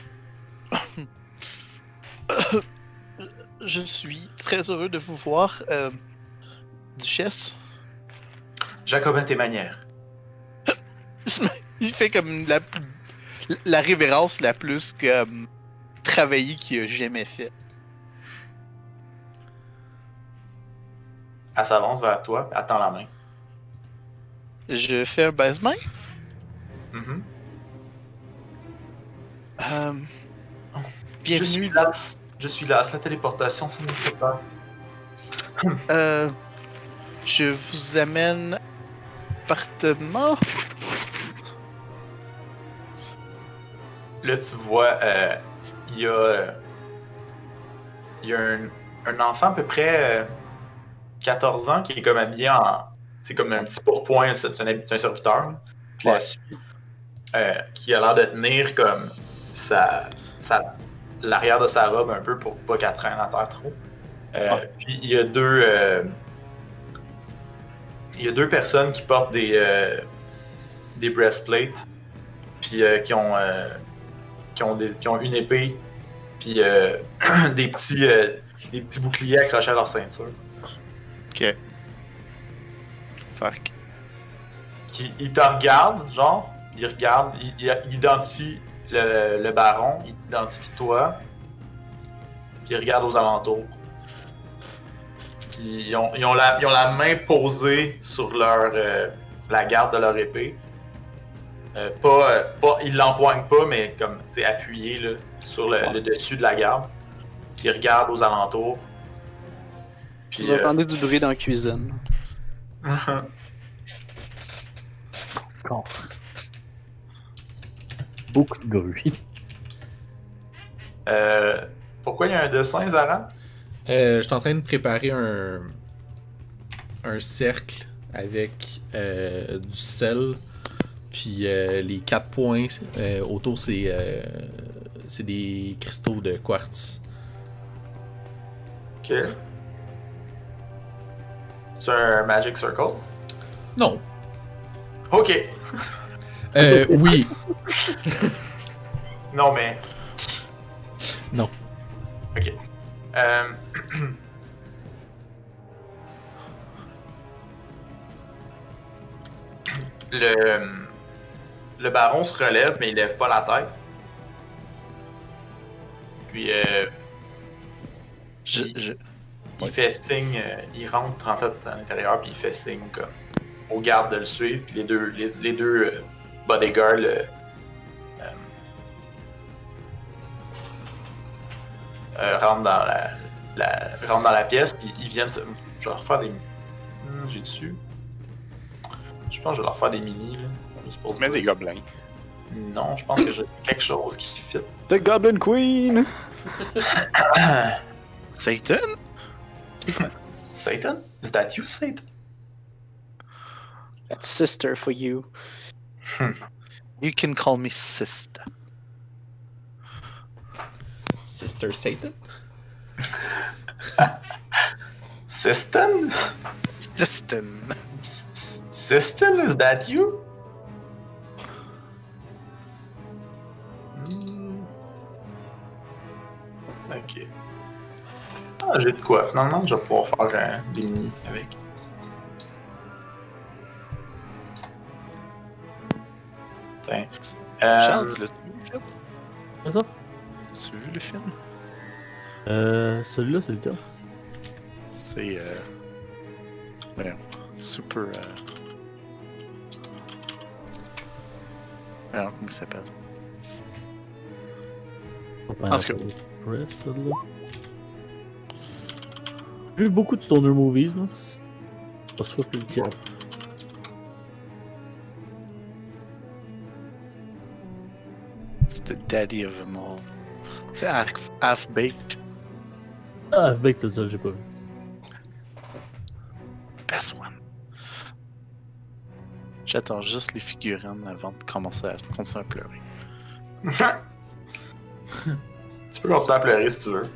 Je suis très heureux de vous voir, duchesse. Jacobin, tes manières. Il fait comme la révérence la plus travaillée qu'il a jamais faite. Elle s'avance vers toi, elle tend la main. Je fais un baise-main. Mhm. Bienvenue. Je suis là, c'est la téléportation, ça ne me fait pas. Je vous amène appartement. Là, tu vois, il y a un enfant à peu près 14 ans qui est comme habillé en. C'est comme un petit pourpoint, c'est un serviteur. Qui la suit, qui a l'air de tenir comme l'arrière de sa robe un peu pour pas qu'elle traîne à terre trop. Puis il y a deux personnes qui portent des breastplates, puis qui ont une épée, puis des petits boucliers accrochés à leur ceinture. Ok. Fuck. Il te regarde, genre, il identifie le baron, il identifie toi, puis il regarde aux alentours. Puis ils ont la main posée sur la garde de leur épée. Ils l'empoignent pas, mais comme, tu sais, appuyé là, sur le dessus de la garde. Puis ils regardent aux alentours. Puis, Vous entendez du bruit dans la cuisine. Beaucoup de bruit. Pourquoi il y a un dessin, Zara? Je suis en train de préparer un cercle avec du sel. Puis les 4 points autour, c'est des cristaux de quartz. Ok. C'est un Magic Circle? Non. Ok. Oui. Non, mais. Non. Ok. Le baron se relève, mais il lève pas la tête. Puis, il fait signe, il rentre en fait à l'intérieur, puis il fait signe comme aux gardes de le suivre, puis les deux bodyguards rentrent dans la pièce, puis ils viennent se... Je vais leur faire des... j'ai dessus. Je pense que je vais leur faire des mini, là. Juste pour Mais dire. des gobelins. Non, je pense que j'ai quelque chose qui fit. The Goblin Queen! Satan? Satan? Is that you, Satan? That's sister for you. You can call me sister. Sister Satan? Sistan? Sistan. Sistan, is that you? Ok. Ah, j'ai de quoi. Finalement, je vais pouvoir faire des mini avec. Tiens. Charles, tu l'as vu le film? C'est ça? Tu as vu le film? Celui-là, c'est le tien. C'est. Voyons. Super. Alors, comment il s'appelle? En tout cas. Press, celle-là. J'ai vu beaucoup de Stoner Movies, là. Je crois que c'est le tien. C'est the daddy of them all. C'est Half-Baked. Ah, Half-Baked, c'est ça, j'ai pas vu. Best one. J'attends juste les figurines avant de commencer à pleurer. Tu peux continuer à pleurer si tu veux.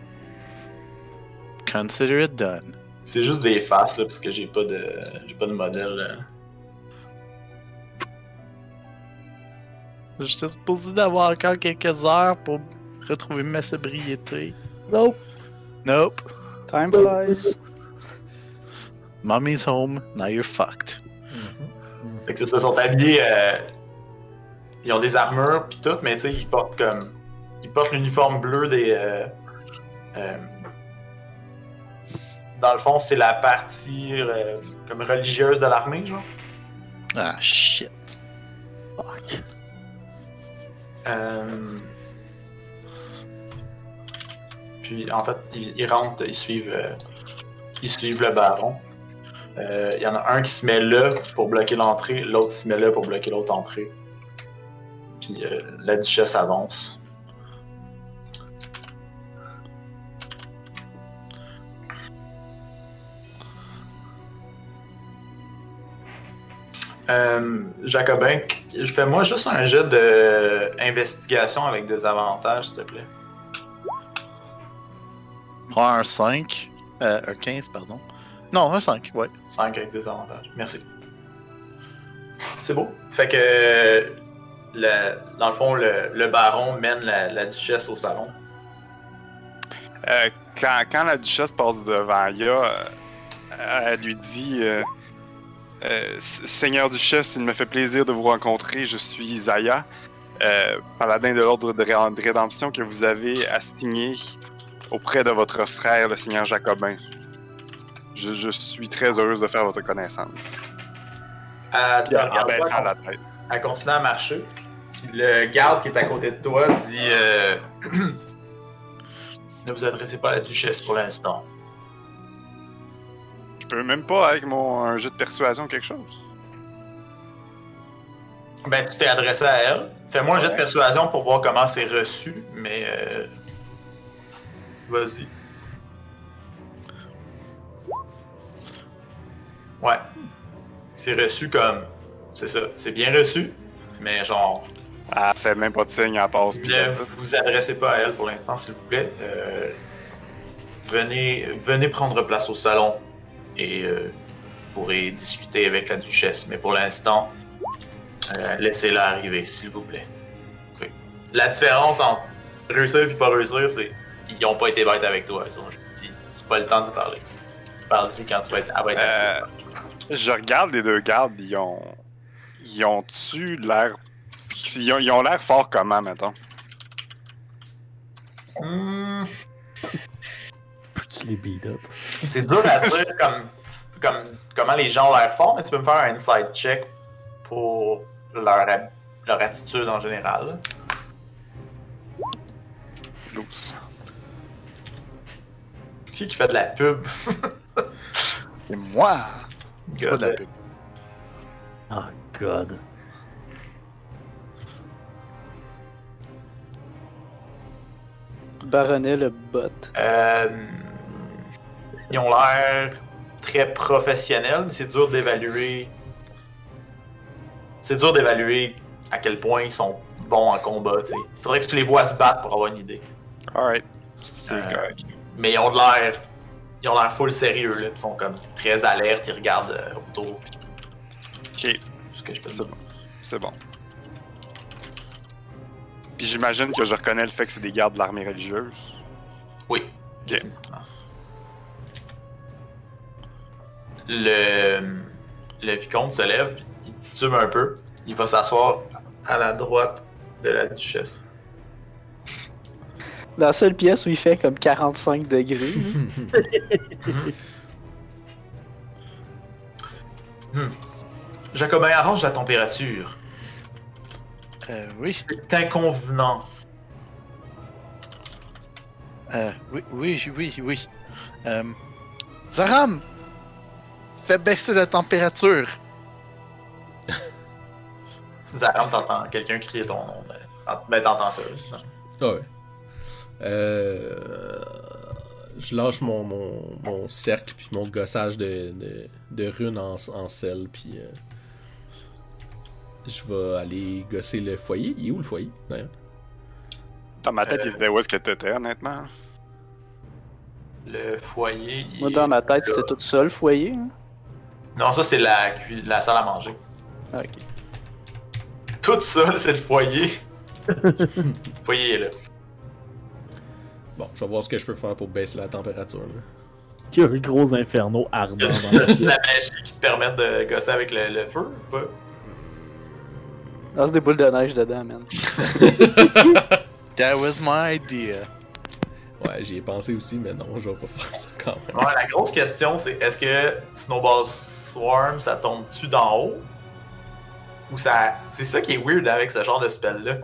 Consider it done. C'est juste des faces là, parce que j'ai pas de modèle. Là. J'étais supposé d'avoir encore quelques heures pour retrouver ma sobriété. Nope. Nope. Time flies. Mommy's home, now you're fucked. Fait que c'est ça, ils sont habillés. Ils ont des armures pis tout, mais tu sais, ils portent comme. Ils portent l'uniforme bleu des. Dans le fond, c'est la partie comme religieuse de l'armée, genre. Ah shit. Fuck. Puis en fait, ils rentrent, ils suivent le baron. Il y en a un qui se met là pour bloquer l'entrée, l'autre se met là pour bloquer l'autre entrée. Puis la duchesse avance. Jacobin, je fais moi juste un jet d'investigation avec des avantages, s'il te plaît. Prends un 5. Un 15, pardon. Non, un 5, ouais. 5 avec des avantages. Merci. C'est beau. Fait que, dans le fond, le baron mène la duchesse au salon. Quand la duchesse passe devant Aya, elle lui dit Seigneur duchesse, il me fait plaisir de vous rencontrer. Je suis Zaya, paladin de l'ordre de rédemption que vous avez assigné auprès de votre frère, le Seigneur Jacobin. Je suis très heureuse de faire votre connaissance. Elle Abaissant la tête. Elle continue à marcher. Puis le garde qui est à côté de toi dit ne vous adressez pas à la duchesse pour l'instant. Je peux même pas avec un jeu de persuasion quelque chose. Ben, tu t'es adressé à elle. Fais-moi un jet de persuasion pour voir comment c'est reçu, mais vas-y. Ouais. C'est reçu comme... C'est ça, c'est bien reçu, mais genre... Elle fait même pas de signe, elle passe. Puis Ne vous adressez pas à elle pour l'instant, s'il vous plaît. Venez prendre place au salon et vous pourrez discuter avec la duchesse. Mais pour l'instant, laissez-la arriver, s'il vous plaît. Okay. La différence entre réussir et pas réussir, c'est qu'ils n'ont pas été bêtes avec toi. Ils ont juste dit, c'est pas le temps de parler. Parle-y quand tu vas être assis. Je regarde les deux gardes, ils ont-tu l'air... Ils ont l'air forts comment, mettons? Peux-tu se les beat up. C'est dur à dire comment les gens ont l'air forts, mais tu peux me faire un inside check pour leur attitude en général. 12. Qui fait de la pub? C'est moi! C'est pas de la pub. Oh god. Baronnet le bot. Ils ont l'air très professionnels, mais c'est dur d'évaluer. C'est dur d'évaluer à quel point ils sont bons en combat. T'sais. Faudrait que tu les vois se battre pour avoir une idée. Alright. C'est correct. Mais ils ont l'air. Ils ont l'air full sérieux, là. Ils sont comme très alertes, ils regardent autour. Ok, C'est ce que je peux c'est dire. bon. C'est bon. Puis j'imagine que je reconnais le fait que c'est des gardes de l'armée religieuse. Oui. Définitivement. Le vicomte se lève, puis il titube un peu. Il va s'asseoir à la droite de la duchesse. Dans la seule pièce où il fait comme 45 degrés. Jacobin arrange la température. Oui. C'est inconvenant. Oui. Zaram! Fais baisser la température. Zaram, t'entends quelqu'un crier ton nom. Mais t'entends ça. Non? Ah ouais. Je lâche mon cercle puis mon gossage de runes en sel puis je vais aller gosser le foyer. Il est où le foyer d'ailleurs? Dans ma tête, il était où est-ce que t'étais, honnêtement? Le foyer. Moi, dans ma tête, c'était tout seul, le foyer. Hein? Non, ça, c'est la salle à manger. Ah, ok. Tout seul, c'est le foyer. Le foyer est là. Bon, je vais voir ce que je peux faire pour baisser la température. Là. Il y a un gros inferno ardent dans la pièce. La magie qui te permet de gosser avec le feu ou pas? Lance des boules de neige dedans, man. That was my idea. Ouais, j'y ai pensé aussi, mais non, je vais pas faire ça quand même. Ouais, la grosse question, c'est est-ce que Snowball Swarm, ça tombe-tu d'en haut? Ou ça. C'est ça qui est weird avec ce genre de spell-là.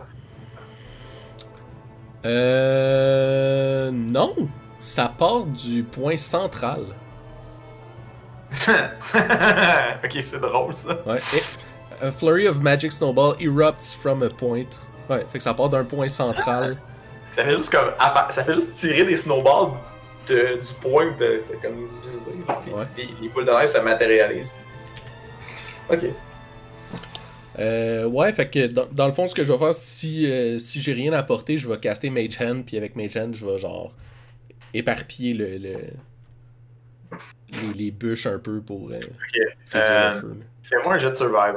Non. Ça part du point central. Ok, c'est drôle ça. Ouais. A flurry of magic snowball erupts from a point. Ouais, fait que ça part d'un point central. Ça fait juste comme. Ça fait juste tirer des snowballs du point de comme viser. Ouais. Les boules de neige se matérialisent. Ok. Ouais, fait que dans le fond, ce que je vais faire, si j'ai rien à porter, je vais caster Mage Hand, puis avec Mage Hand, je vais genre éparpiller les bûches un peu pour réduire le feu. Fais-moi un jet de survival.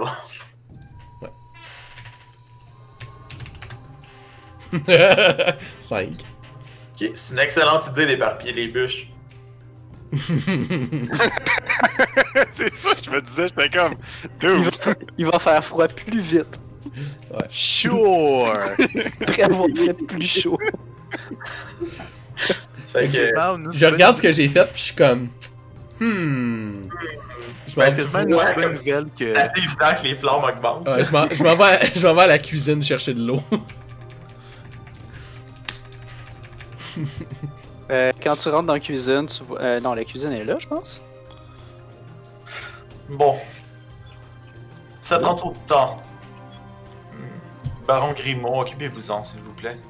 Ouais. 5. Ok, c'est une excellente idée d'éparpiller les bûches. C'est ça, je me disais, j'étais comme. Dude! Il va faire froid plus vite. Sure! Après avoir fait plus chaud. Fait que. Je regarde ce que j'ai fait, puis je suis comme. Je Est-ce m'en que c'est même une Ouais, bonne comme- nouvelle que. C'est assez évident que les flammes augmentent. je m'en vais à la cuisine chercher de l'eau. Quand tu rentres dans la cuisine, tu vois. Non, la cuisine est là, je pense. Bon. Ça prend trop de temps. Baron Grimaud, occupez-vous-en, s'il vous plaît.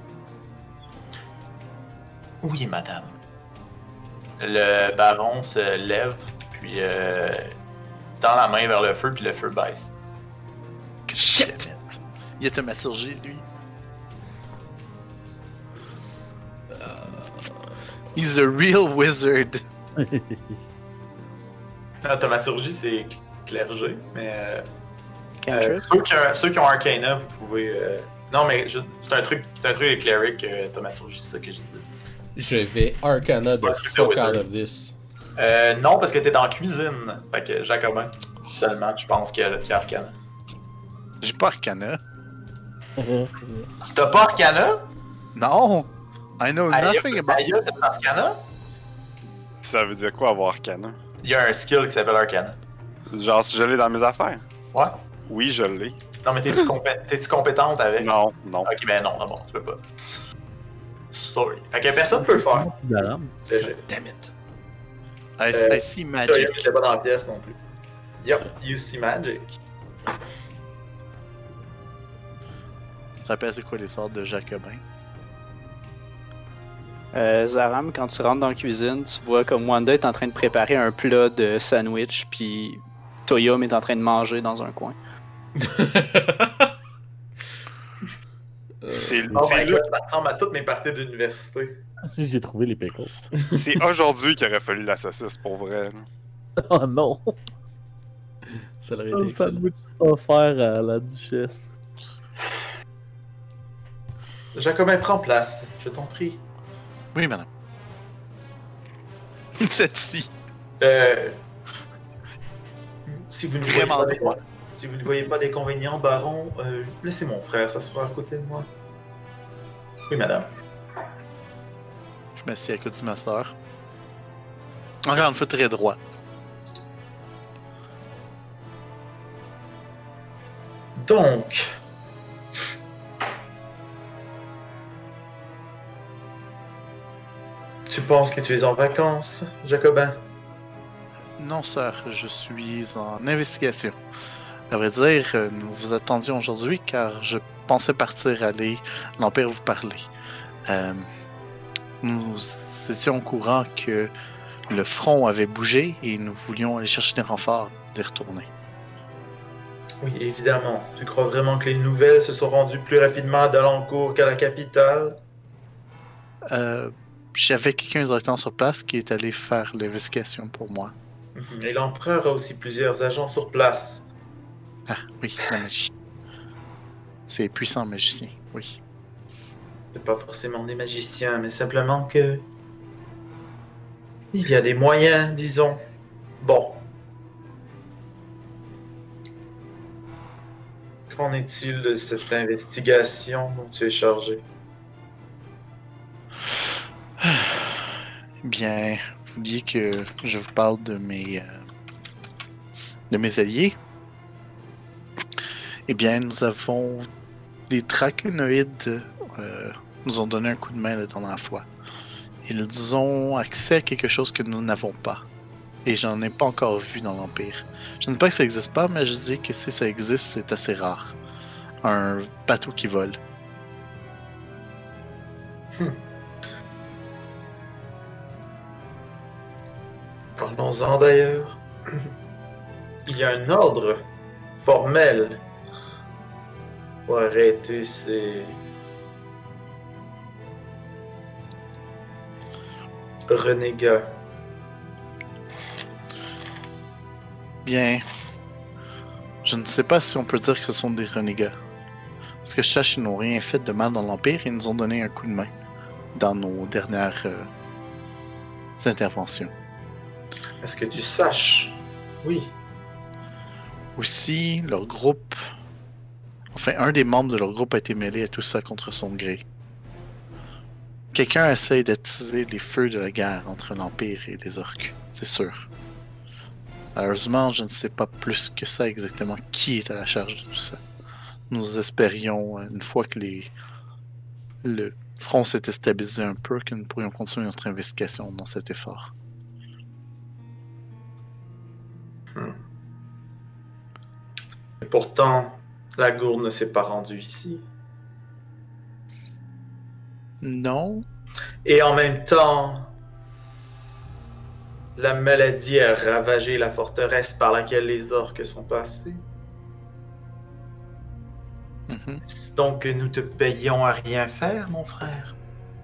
Oui, madame. Le baron se lève, puis tend la main vers le feu, puis le feu baisse. Shit! Il a thaumaturgie, lui. He's a real wizard. La thaumaturgie, c'est clergé, mais Cantrip. ceux qui ont Arcana, vous pouvez. Non, mais c'est un truc de cleric, thaumaturgie, c'est ça que je dis. Je vais Arcana the Ouais, fuck Wizard. out of this. Non, parce que t'es dans la cuisine. Fait que Jacobin, seulement, je pense qu'il y a Arcana. J'ai pas Arcana. T'as pas Arcana? Non! I know nothing about. Aya, t'as Arcana? Ça veut dire quoi avoir Arcana? Il y a un skill qui s'appelle Arcana. Genre, si je l'ai dans mes affaires? Ouais. Oui, je l'ai. Non, mais t'es-tu compétente avec? Non, non. Ok, ben non, bon, tu peux pas. Story. Fait que personne peut le faire. D'alarme. Déjà. Damn it. I see Toi, magic. il était pas dans la pièce non plus. Yup, you see magic. Tu te rappelles c'est quoi les sortes de Jacobin? Zaram, quand tu rentres dans la cuisine, tu vois comme Wanda est en train de préparer un plat de sandwich, puis Toyum est en train de manger dans un coin. C'est Oh c'est my là- god, ça ressemble à toutes mes parties d'université. J'ai trouvé les pickles. c'est aujourd'hui qu'il aurait fallu la saucisse pour vrai. là. Oh non! Ça aurait été Un excellent. sandwich offert à la duchesse. Jacobin, prends place, je t'en prie. Oui, madame. Celle-ci. Si vous ne Vraiment voyez pas droit. si vous ne voyez pas d'inconvénient, baron, laissez mon frère s'asseoir à côté de moi. Oui, madame. Je m'assieds à côté de ma sœur. Encore une fois, très droit. Donc... Tu penses que tu es en vacances, Jacobin? Non, sœur, je suis en investigation. À vrai dire, nous vous attendions aujourd'hui car je pensais partir aller l'Empire vous parler. Nous étions au courant que le front avait bougé et nous voulions aller chercher des renforts d'y retourner. Oui, évidemment. Tu crois vraiment que les nouvelles se sont rendues plus rapidement à Dalancourt qu'à la capitale? J'avais quelqu'un directement sur place qui est allé faire l'investigation pour moi. Et l'empereur a aussi plusieurs agents sur place. Ah, oui, la magie. C'est puissant magicien, oui. C'est pas forcément des magiciens, mais simplement que... Il y a des moyens, disons. Bon. Qu'en est-il de cette investigation dont tu es chargé? Bien, vous vouliez que je vous parle de mes alliés. Eh bien, nous avons des draconoïdes nous ont donné un coup de main la dernière fois. Ils ont accès à quelque chose que nous n'avons pas. Et j'en ai pas encore vu dans l'Empire. Je ne dis pas que ça n'existe pas, mais je dis que si ça existe, c'est assez rare. Un bateau qui vole. Parlons-en d'ailleurs. Il y a un ordre formel pour arrêter ces renégats. Bien, je ne sais pas si on peut dire que ce sont des renégats. Parce que je sache, ils n'ont rien fait de mal dans l'Empire et ils nous ont donné un coup de main dans nos dernières interventions. Est-ce que tu saches? Oui. Aussi, leur groupe... Enfin, un des membres de leur groupe a été mêlé à tout ça contre son gré. Quelqu'un essaye d'attiser les feux de la guerre entre l'Empire et les orques, c'est sûr. Malheureusement, je ne sais pas plus que ça exactement qui est à la charge de tout ça. Nous espérions, une fois que le front s'était stabilisé un peu, que nous pourrions continuer notre investigation dans cet effort. Et pourtant, la gourde ne s'est pas rendue ici. Non. Et en même temps, la maladie a ravagé la forteresse par laquelle les orques sont passés. Mhm. C'est donc que nous te payons à rien faire, mon frère.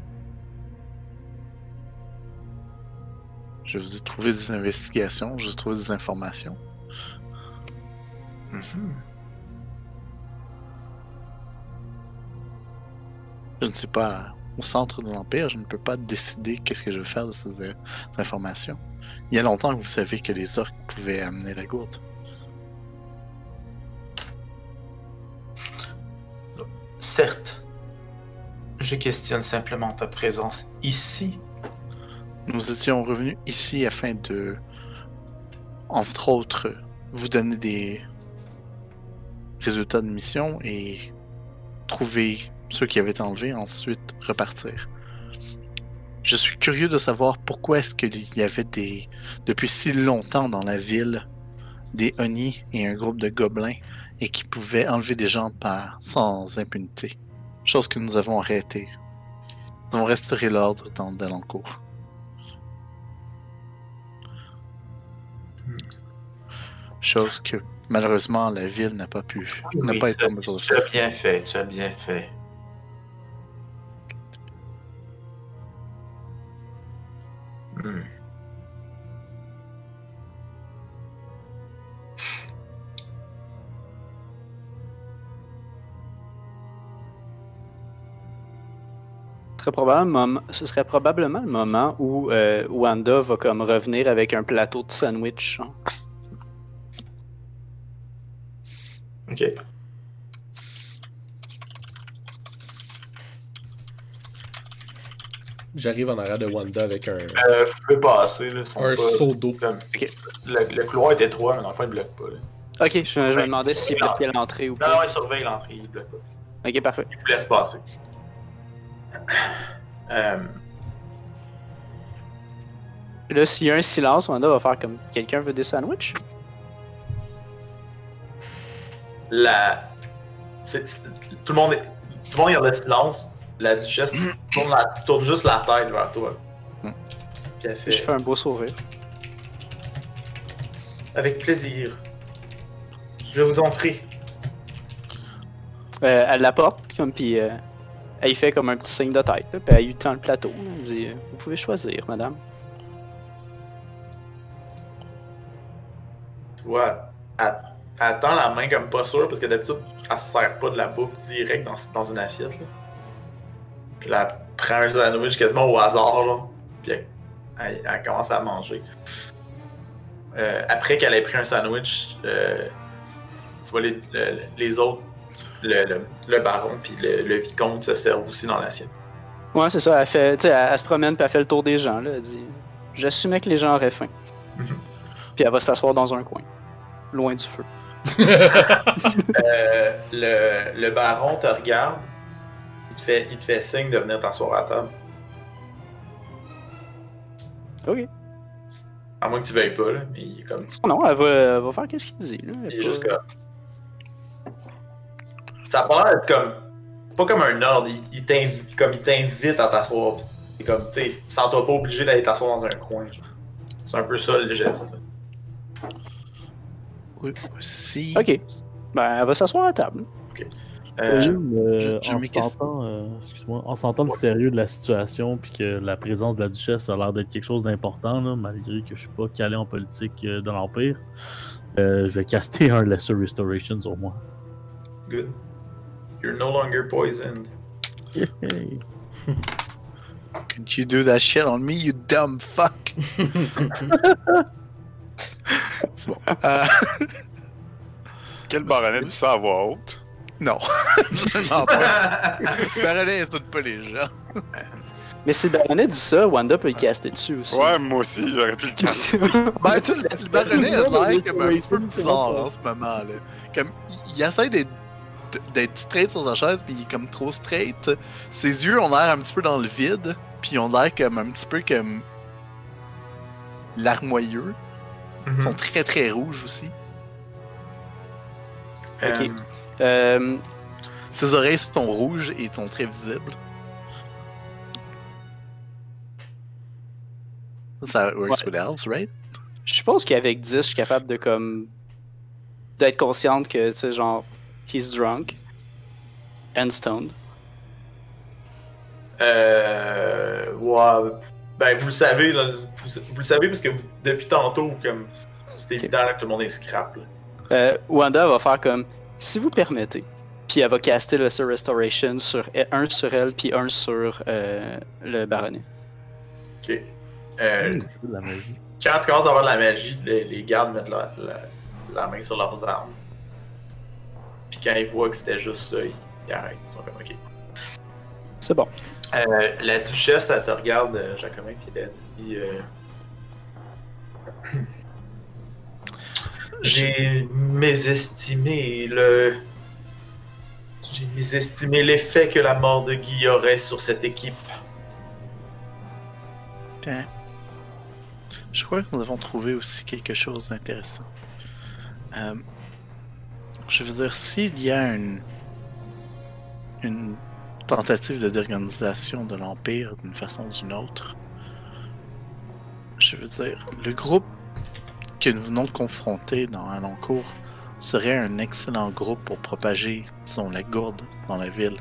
Je vous ai trouvé des investigations, je vous ai trouvé des informations. Je ne suis pas au centre de l'Empire, je ne peux pas décider qu'est-ce que je veux faire de ces informations. Il y a longtemps que vous savez que les orques pouvaient amener la gourde. Certes, je questionne simplement ta présence ici. Nous étions revenus ici afin de, entre autres, vous donner des résultats de mission et trouver ceux qui avaient été enlevés, ensuite repartir. Je suis curieux de savoir pourquoi est-ce qu'il y avait depuis si longtemps dans la ville, des Oni et un groupe de gobelins et qui pouvaient enlever des gens sans impunité. Chose que nous avons arrêtée. Nous avons restauré l'ordre dans Delancourt. Chose que malheureusement la ville n'a pas été en mesure de Tu faire. as bien fait, tu as bien fait. Hmm. Ce serait probablement le moment où Wanda va comme revenir avec un plateau de sandwich. Hein. Ok. J'arrive en arrière de Wanda avec un Vous pouvez passer, là. Sont pas- seau d'eau. comme- Ok. Le couloir est étroit, mais dans le fond, il bloque pas. Là. Ok, je me demandais s'il bloquait l'entrée ou Non, pas. il surveille l'entrée, il bloque pas. Ok, parfait. Il vous laisse passer. Là, s'il y a un silence, Wanda va faire comme quelqu'un veut des sandwichs. Tout le monde garde le silence. La duchesse tourne juste la tête vers toi. Mm. Puis elle fait Je fais un beau sourire. avec plaisir. Je vous en prie. Elle la porte, comme, puis elle y fait comme un petit signe de tête, là, puis elle lui tend le plateau. Là, elle dit vous pouvez choisir, madame. Tu vois, elle tend la main comme pas sûre parce que d'habitude, elle se sert pas de la bouffe direct dans une assiette. Là. Puis là, elle prend un sandwich quasiment au hasard, genre. Puis elle commence à manger. Après qu'elle ait pris un sandwich, tu vois les autres, le baron puis le vicomte se servent aussi dans l'assiette. Ouais, c'est ça. Elle fait, tu sais, elle se promène puis elle fait le tour des gens. Là, elle dit j'assumais que les gens auraient faim. Mhm. Puis elle va s'asseoir dans un coin, loin du feu. Le baron te regarde, il te fait signe de venir t'asseoir à table. Ok. À moins que tu veuilles pas, là, mais il est comme. Non, elle va faire qu'est-ce qu'il dit. Là. Elle Il est pas- juste comme. Ça a pas l'air d'être comme. C'est pas comme un ordre, il t'invite à t'asseoir. C'est comme, tu sais, sens-toi pas obligé d'aller t'asseoir dans un coin. Genre. C'est un peu ça le geste. Là. Oui, aussi. Ok. Ben, elle va s'asseoir à table. J'imagine, je en m'équipe- sentant, excuse-moi, en sentant le sérieux de la situation puis que la présence de la duchesse a l'air d'être quelque chose d'important, là, malgré que je suis pas calé en politique de l'Empire, je vais caster un Lesser Restoration sur moi. Good. You're no longer poisoned. Hey. Could you do that shit on me, you dumb fuck? C'est bon. Quel baronnet dit ça à voix haute? Non, absolument pas. Baronnet insulte pas les gens. Mais si le baronnet dit ça, Wanda peut le caster dessus aussi. Ouais, moi aussi, j'aurais pu le casser. Ben, tu sais, le baronnet a l'air comme un petit peu bizarre en ce moment, là. Comme, il essaie d'être straight sur sa chaise, puis il est comme trop straight. Ses yeux ont l'air un petit peu dans le vide, puis ils ont l'air comme un petit peu comme larmoyeux. Ils sont très très rouges aussi. Ok. Ses oreilles sont rouges et sont très visibles. Ça works with elves, right? Je suppose qu'avec 10, je suis capable de comme d'être consciente que, tu sais, genre, he's drunk and stoned. Ouais. Ben, vous le savez, là, vous le savez parce que depuis tantôt, comme, c'est évident là, que tout le monde est scrap. Là. Wanda va faire comme, si vous permettez, puis elle va caster le Lesser Restoration sur un sur elle, puis un sur le baronnet. Ok. C'est de la magie. Quand tu commences à avoir de la magie, les gardes mettent la main sur leurs armes. Puis quand ils voient que c'était juste ça, ils arrêtent. Ils sont comme, ok. C'est bon. La duchesse, elle te regarde, Jacobin, puis elle dit J'ai mésestimé l'effet que la mort de Guy aurait sur cette équipe. Tiens. Je crois que nous avons trouvé aussi quelque chose d'intéressant. Je veux dire, s'il y a une tentative de dérganisation de l'Empire d'une façon ou d'une autre, je veux dire, le groupe que nous venons de confronter dans Alencourt serait un excellent groupe pour propager, disons, la gourde dans la ville.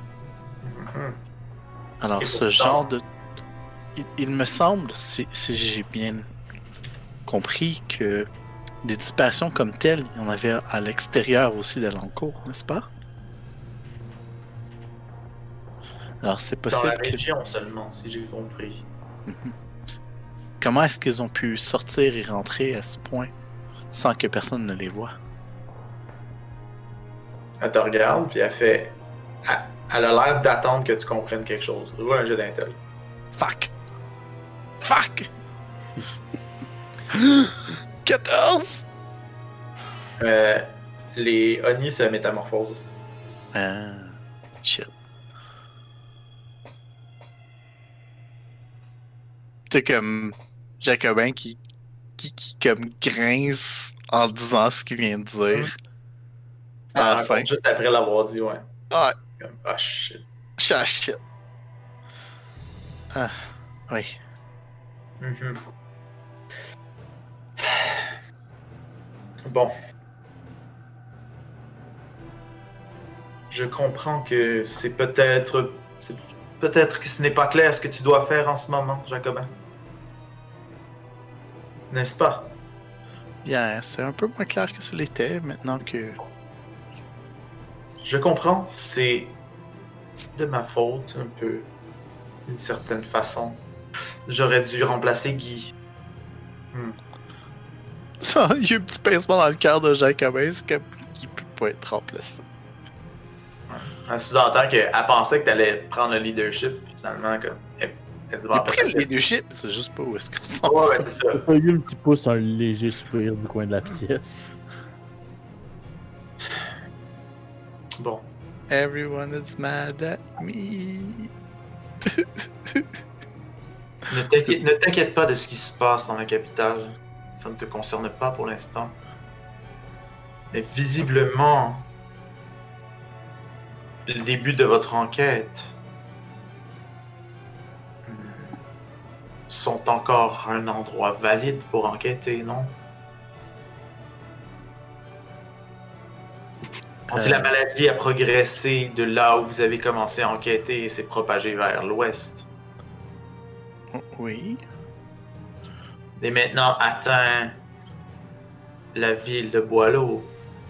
Alors, Et ce pourtant- genre de... Il me semble, si j'ai bien compris, que des dissipations comme telles, il y en avait à l'extérieur aussi d'Alencourt, n'est-ce pas? Alors, c'est Dans possible la que... région seulement, si j'ai compris. Comment est-ce qu'ils ont pu sortir et rentrer à ce point sans que personne ne les voie? Elle te regarde, puis elle fait. Elle a l'air d'attendre que tu comprennes quelque chose. Roule un jeu d'intel. Fuck! Fuck! 14! Les Oni se métamorphosent. Ah, shit. C'est comme Jacobin qui comme grince en disant ce qu'il vient de dire. À la fin. Juste après l'avoir dit, ouais. Ah, Comme, ah shit. shit. Ah, oui. Mhm. Bon. Je comprends que c'est peut-être que ce n'est pas clair ce que tu dois faire en ce moment, Jacobin. N'est-ce pas? Bien, c'est un peu moins clair que ce l'était maintenant que... Je comprends, c'est de ma faute un peu, d'une certaine façon. J'aurais dû remplacer Guy. Ça, il y a un petit pincement dans le cœur de Jacobin, c'est comme qu'il peut pas être remplacé. Elle sous-entend qu'elle pensait que t'allais prendre le leadership, puis finalement, que elle dit, Il a pris le leadership, c'est juste pas où est-ce qu'on s'en Ouais, fout. ouais, c'est ça. T'as eu un petit pouce, un léger soupir du coin de la pièce. Bon. Everyone is mad at me. Ne t'inquiète pas de ce qui se passe dans la capitale. Ça ne te concerne pas pour l'instant. Mais visiblement, le début de votre enquête sont encore un endroit valide pour enquêter, non? Si la maladie a progressé de là où vous avez commencé à enquêter et s'est propagée vers l'ouest, Oui. et maintenant atteint la ville de Boileau.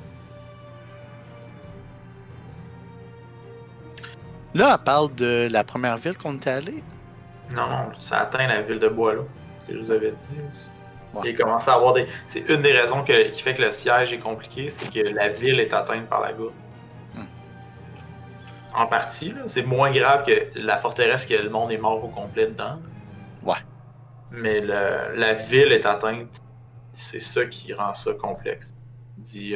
Là, elle parle de la première ville qu'on était allé. Non, ça atteint la ville de Boileau, ce que je vous avais dit aussi. Ouais. Il commence à avoir des... C'est une des raisons qui fait que le siège est compliqué, c'est que la ville est atteinte par la gourde. En partie, là, c'est moins grave que la forteresse que le monde est mort au complet dedans. Ouais. Mais la ville est atteinte. C'est ça qui rend ça complexe. Il dit...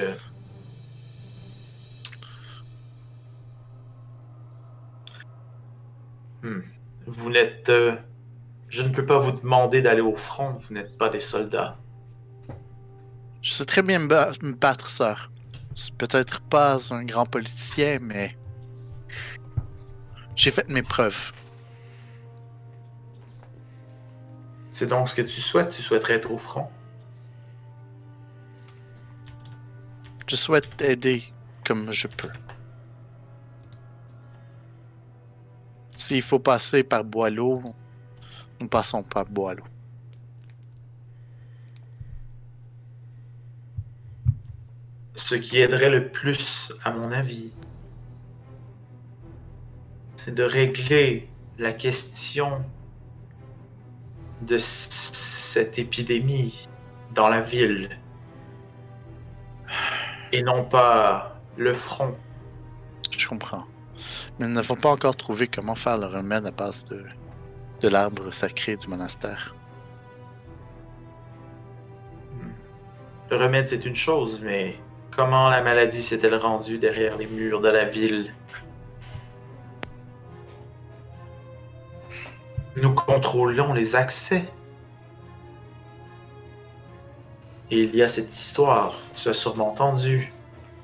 Vous n'êtes... Je ne peux pas vous demander d'aller au front, vous n'êtes pas des soldats. Je sais très bien me battre, sœur. Je suis peut-être pas un grand politicien, mais... J'ai fait mes preuves. C'est donc ce que tu souhaites? Tu souhaiterais être au front? Je souhaite aider comme je peux. S'il faut passer par Boileau, nous passons par Boileau. Ce qui aiderait le plus, à mon avis, c'est de régler la question de cette épidémie dans la ville. Et non pas le front. Je comprends. Mais nous n'avons pas encore trouvé comment faire le remède à base de l'arbre sacré du monastère. Le remède, c'est une chose, mais comment la maladie s'est-elle rendue derrière les murs de la ville? Nous contrôlons les accès. Et il y a cette histoire, tu as sûrement entendu.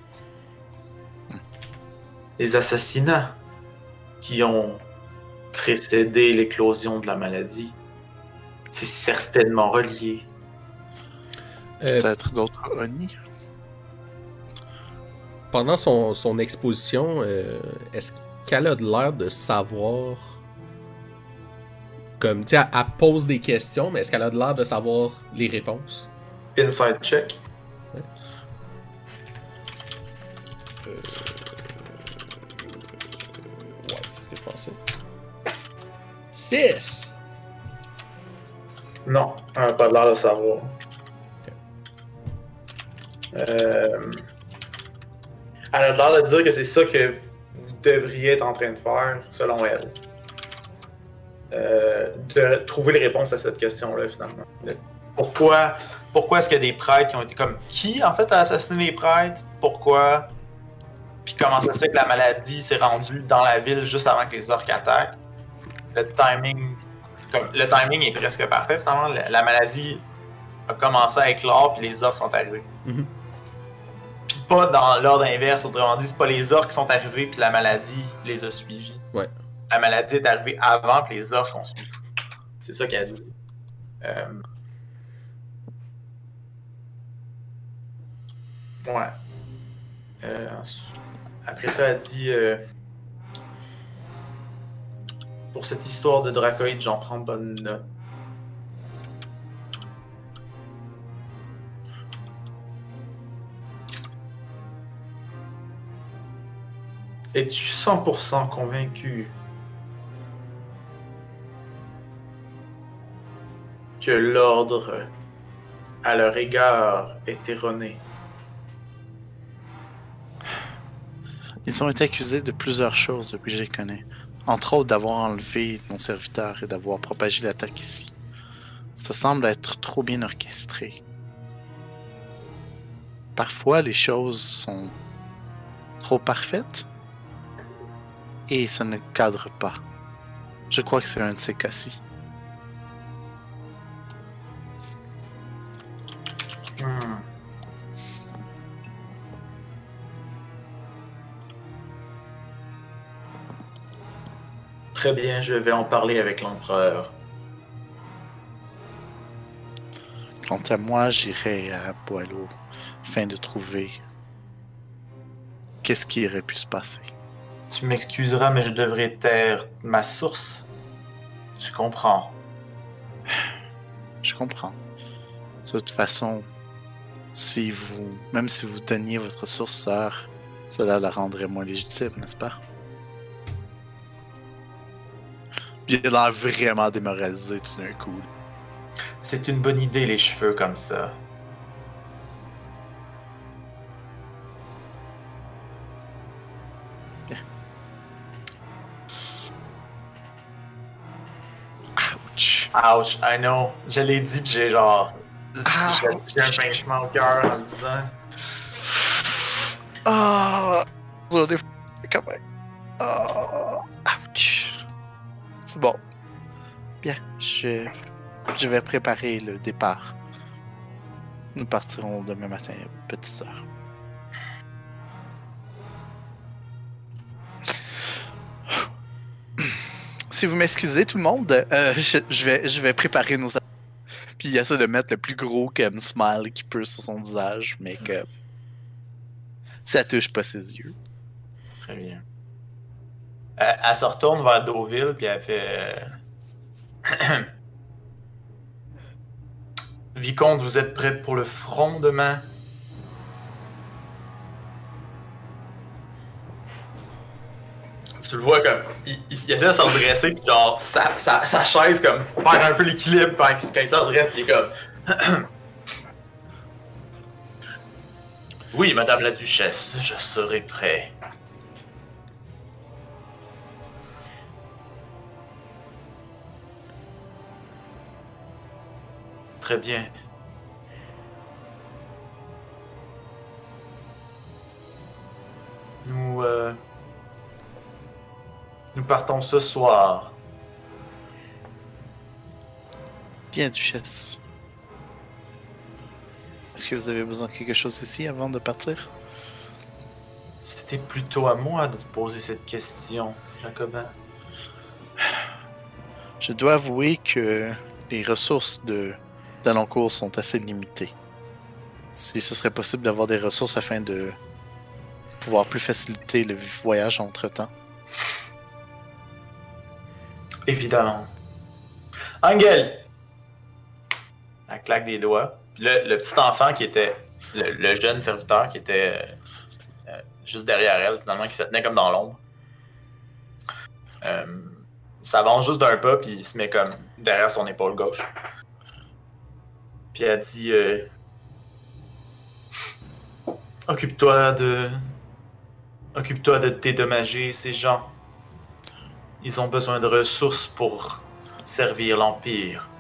Les assassinats qui ont précédé l'éclosion de la maladie. C'est certainement relié. Peut-être d'autres Oni. Pendant son exposition, est-ce qu'elle a de l'air de savoir... Comme, tu sais, elle pose des questions, mais est-ce qu'elle a de l'air de savoir les réponses? Inside check. Ouais, c'est ce que je pensais. 6! Non, elle n'a pas l'air de savoir. Elle a l'air de dire que c'est ça que vous devriez être en train de faire, selon elle. De trouver les réponses à cette question-là, finalement. Pourquoi est-ce qu'il y a des prêtres qui ont été comme... Qui, en fait, a assassiné les prêtres? Pourquoi? Puis comment ça se fait que la maladie s'est rendue dans la ville juste avant que les orques attaquent? Le timing est presque parfait, finalement. La maladie a commencé à éclore, puis les orques sont arrivés. Mhm. Puis pas dans l'ordre inverse, autrement dit, c'est pas les orques qui sont arrivés, puis la maladie les a suivis. Ouais. La maladie est arrivée avant, puis les orques ont suivi. C'est ça qu'elle dit. Ouais. Après ça, elle dit... pour cette histoire de Dracoïde, j'en prends bonne note. Es-tu 100% convaincu que l'ordre à leur égard est erroné? Ils ont été accusés de plusieurs choses depuis que je les connais. Entre autres d'avoir enlevé mon serviteur et d'avoir propagé l'attaque ici. Ça semble être trop bien orchestré. Parfois, les choses sont trop parfaites et ça ne cadre pas. Je crois que c'est un de ces cas-ci. Très bien, je vais en parler avec l'empereur. Quant à moi, j'irai à Boileau afin de trouver qu'est-ce qui aurait pu se passer. Tu m'excuseras, mais je devrais taire ma source. Tu comprends? Je comprends. De toute façon, même si vous donniez votre source sœur, cela la rendrait moins légitime, n'est-ce pas? Puis il a l'air vraiment démoralisé tout d'un coup. C'est une bonne idée, les cheveux comme ça. Bien. Ouch. Ouch, I know. Je l'ai dit, pis j'ai genre... J'ai un pincement au cœur en le disant. Ah! Oh, des fois, quand même. Ah! Ouch! C'est bon. Bien, je vais préparer le départ. Nous partirons demain matin, petite sœur. Si vous m'excusez, tout le monde, je vais préparer nos... Puis il essaie de mettre le plus gros comme smile qu'il peut sur son visage, mais que ça touche pas ses yeux. Très bien. Elle se retourne vers Deauville, puis elle fait... Vicomte, vous êtes prêt pour le front demain? Tu le vois comme... Il essaie de se redresser, puis genre, sa chaise, comme, perd un peu l'équilibre quand il se redresse, puis il est comme... Oui, Madame la Duchesse, je serai prêt. Très bien. Nous partons ce soir. Bien, Duchesse. Est-ce que vous avez besoin de quelque chose ici avant de partir? C'était plutôt à moi de te poser cette question, Jacobin. Je dois avouer que les ressources d'Alencourt sont assez limitées. Si ce serait possible d'avoir des ressources afin de pouvoir plus faciliter le voyage entre-temps. Évidemment. Angel! Elle claque des doigts. Puis le petit enfant qui était... Le jeune serviteur qui était juste derrière elle, finalement, qui se tenait comme dans l'ombre. S'avance juste d'un pas, puis il se met comme derrière son épaule gauche. Puis elle dit... Occupe-toi de dédommager ces gens. Ils ont besoin de ressources pour servir l'Empire.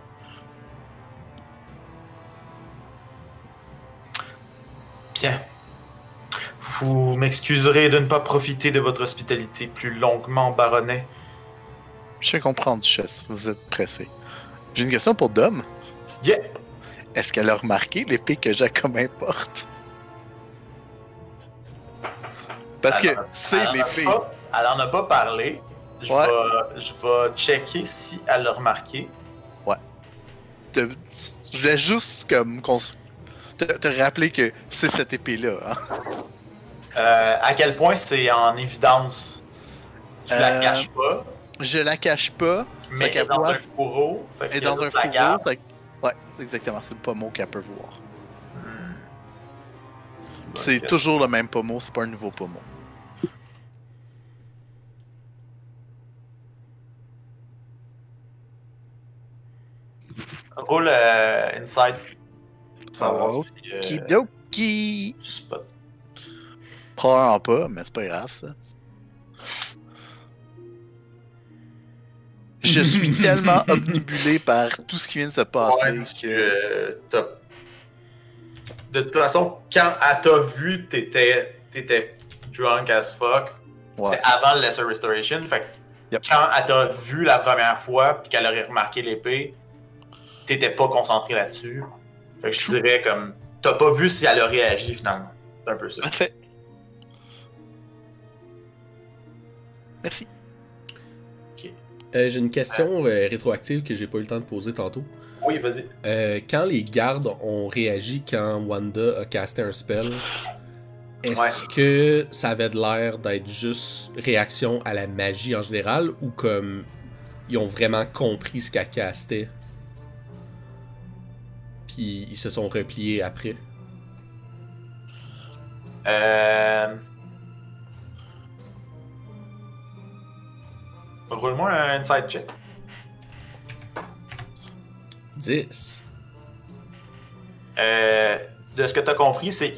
Bien. Vous m'excuserez de ne pas profiter de votre hospitalité plus longuement, baronnet. Je comprends, Duchesse. Vous êtes pressé. J'ai une question pour Dom. Yeah! Est-ce qu'elle a remarqué l'épée que Jacobin porte? Parce que c'est l'épée. Elle en a pas parlé. Je vais checker si elle l'a remarqué. Ouais. Je voulais juste comme te rappeler que c'est cette épée-là. Hein? À quel point c'est en évidence? Tu la caches pas. Je la cache pas. Mais elle est dans un fourreau. Et dans un fourreau. Ouais, c'est exactement. C'est le pommeau qu'elle peut voir. C'est toujours le même pommeau, c'est pas un nouveau pommeau. Roule Inside. Kidoki! Spot. Probablement pas, mais c'est pas grave ça. Je suis tellement omnibulé par tout ce qui vient de se passer que... De toute façon, quand elle t'a vu, t'étais drunk as fuck. Ouais. C'est avant le Lesser Restoration. Fait que quand elle t'a vu la première fois, puis qu'elle aurait remarqué l'épée, t'étais pas concentré là-dessus. Fait que je dirais comme... T'as pas vu si elle a réagi finalement. C'est un peu ça. Parfait. Merci. J'ai une question rétroactive que j'ai pas eu le temps de poser tantôt. Oui, vas-y. Quand les gardes ont réagi quand Wanda a casté un spell, est-ce que ça avait de l'air d'être juste réaction à la magie en général ou comme ils ont vraiment compris ce qu'elle castait? Puis ils se sont repliés après? Roule-moi un inside check. 10. De ce que t'as compris, c'est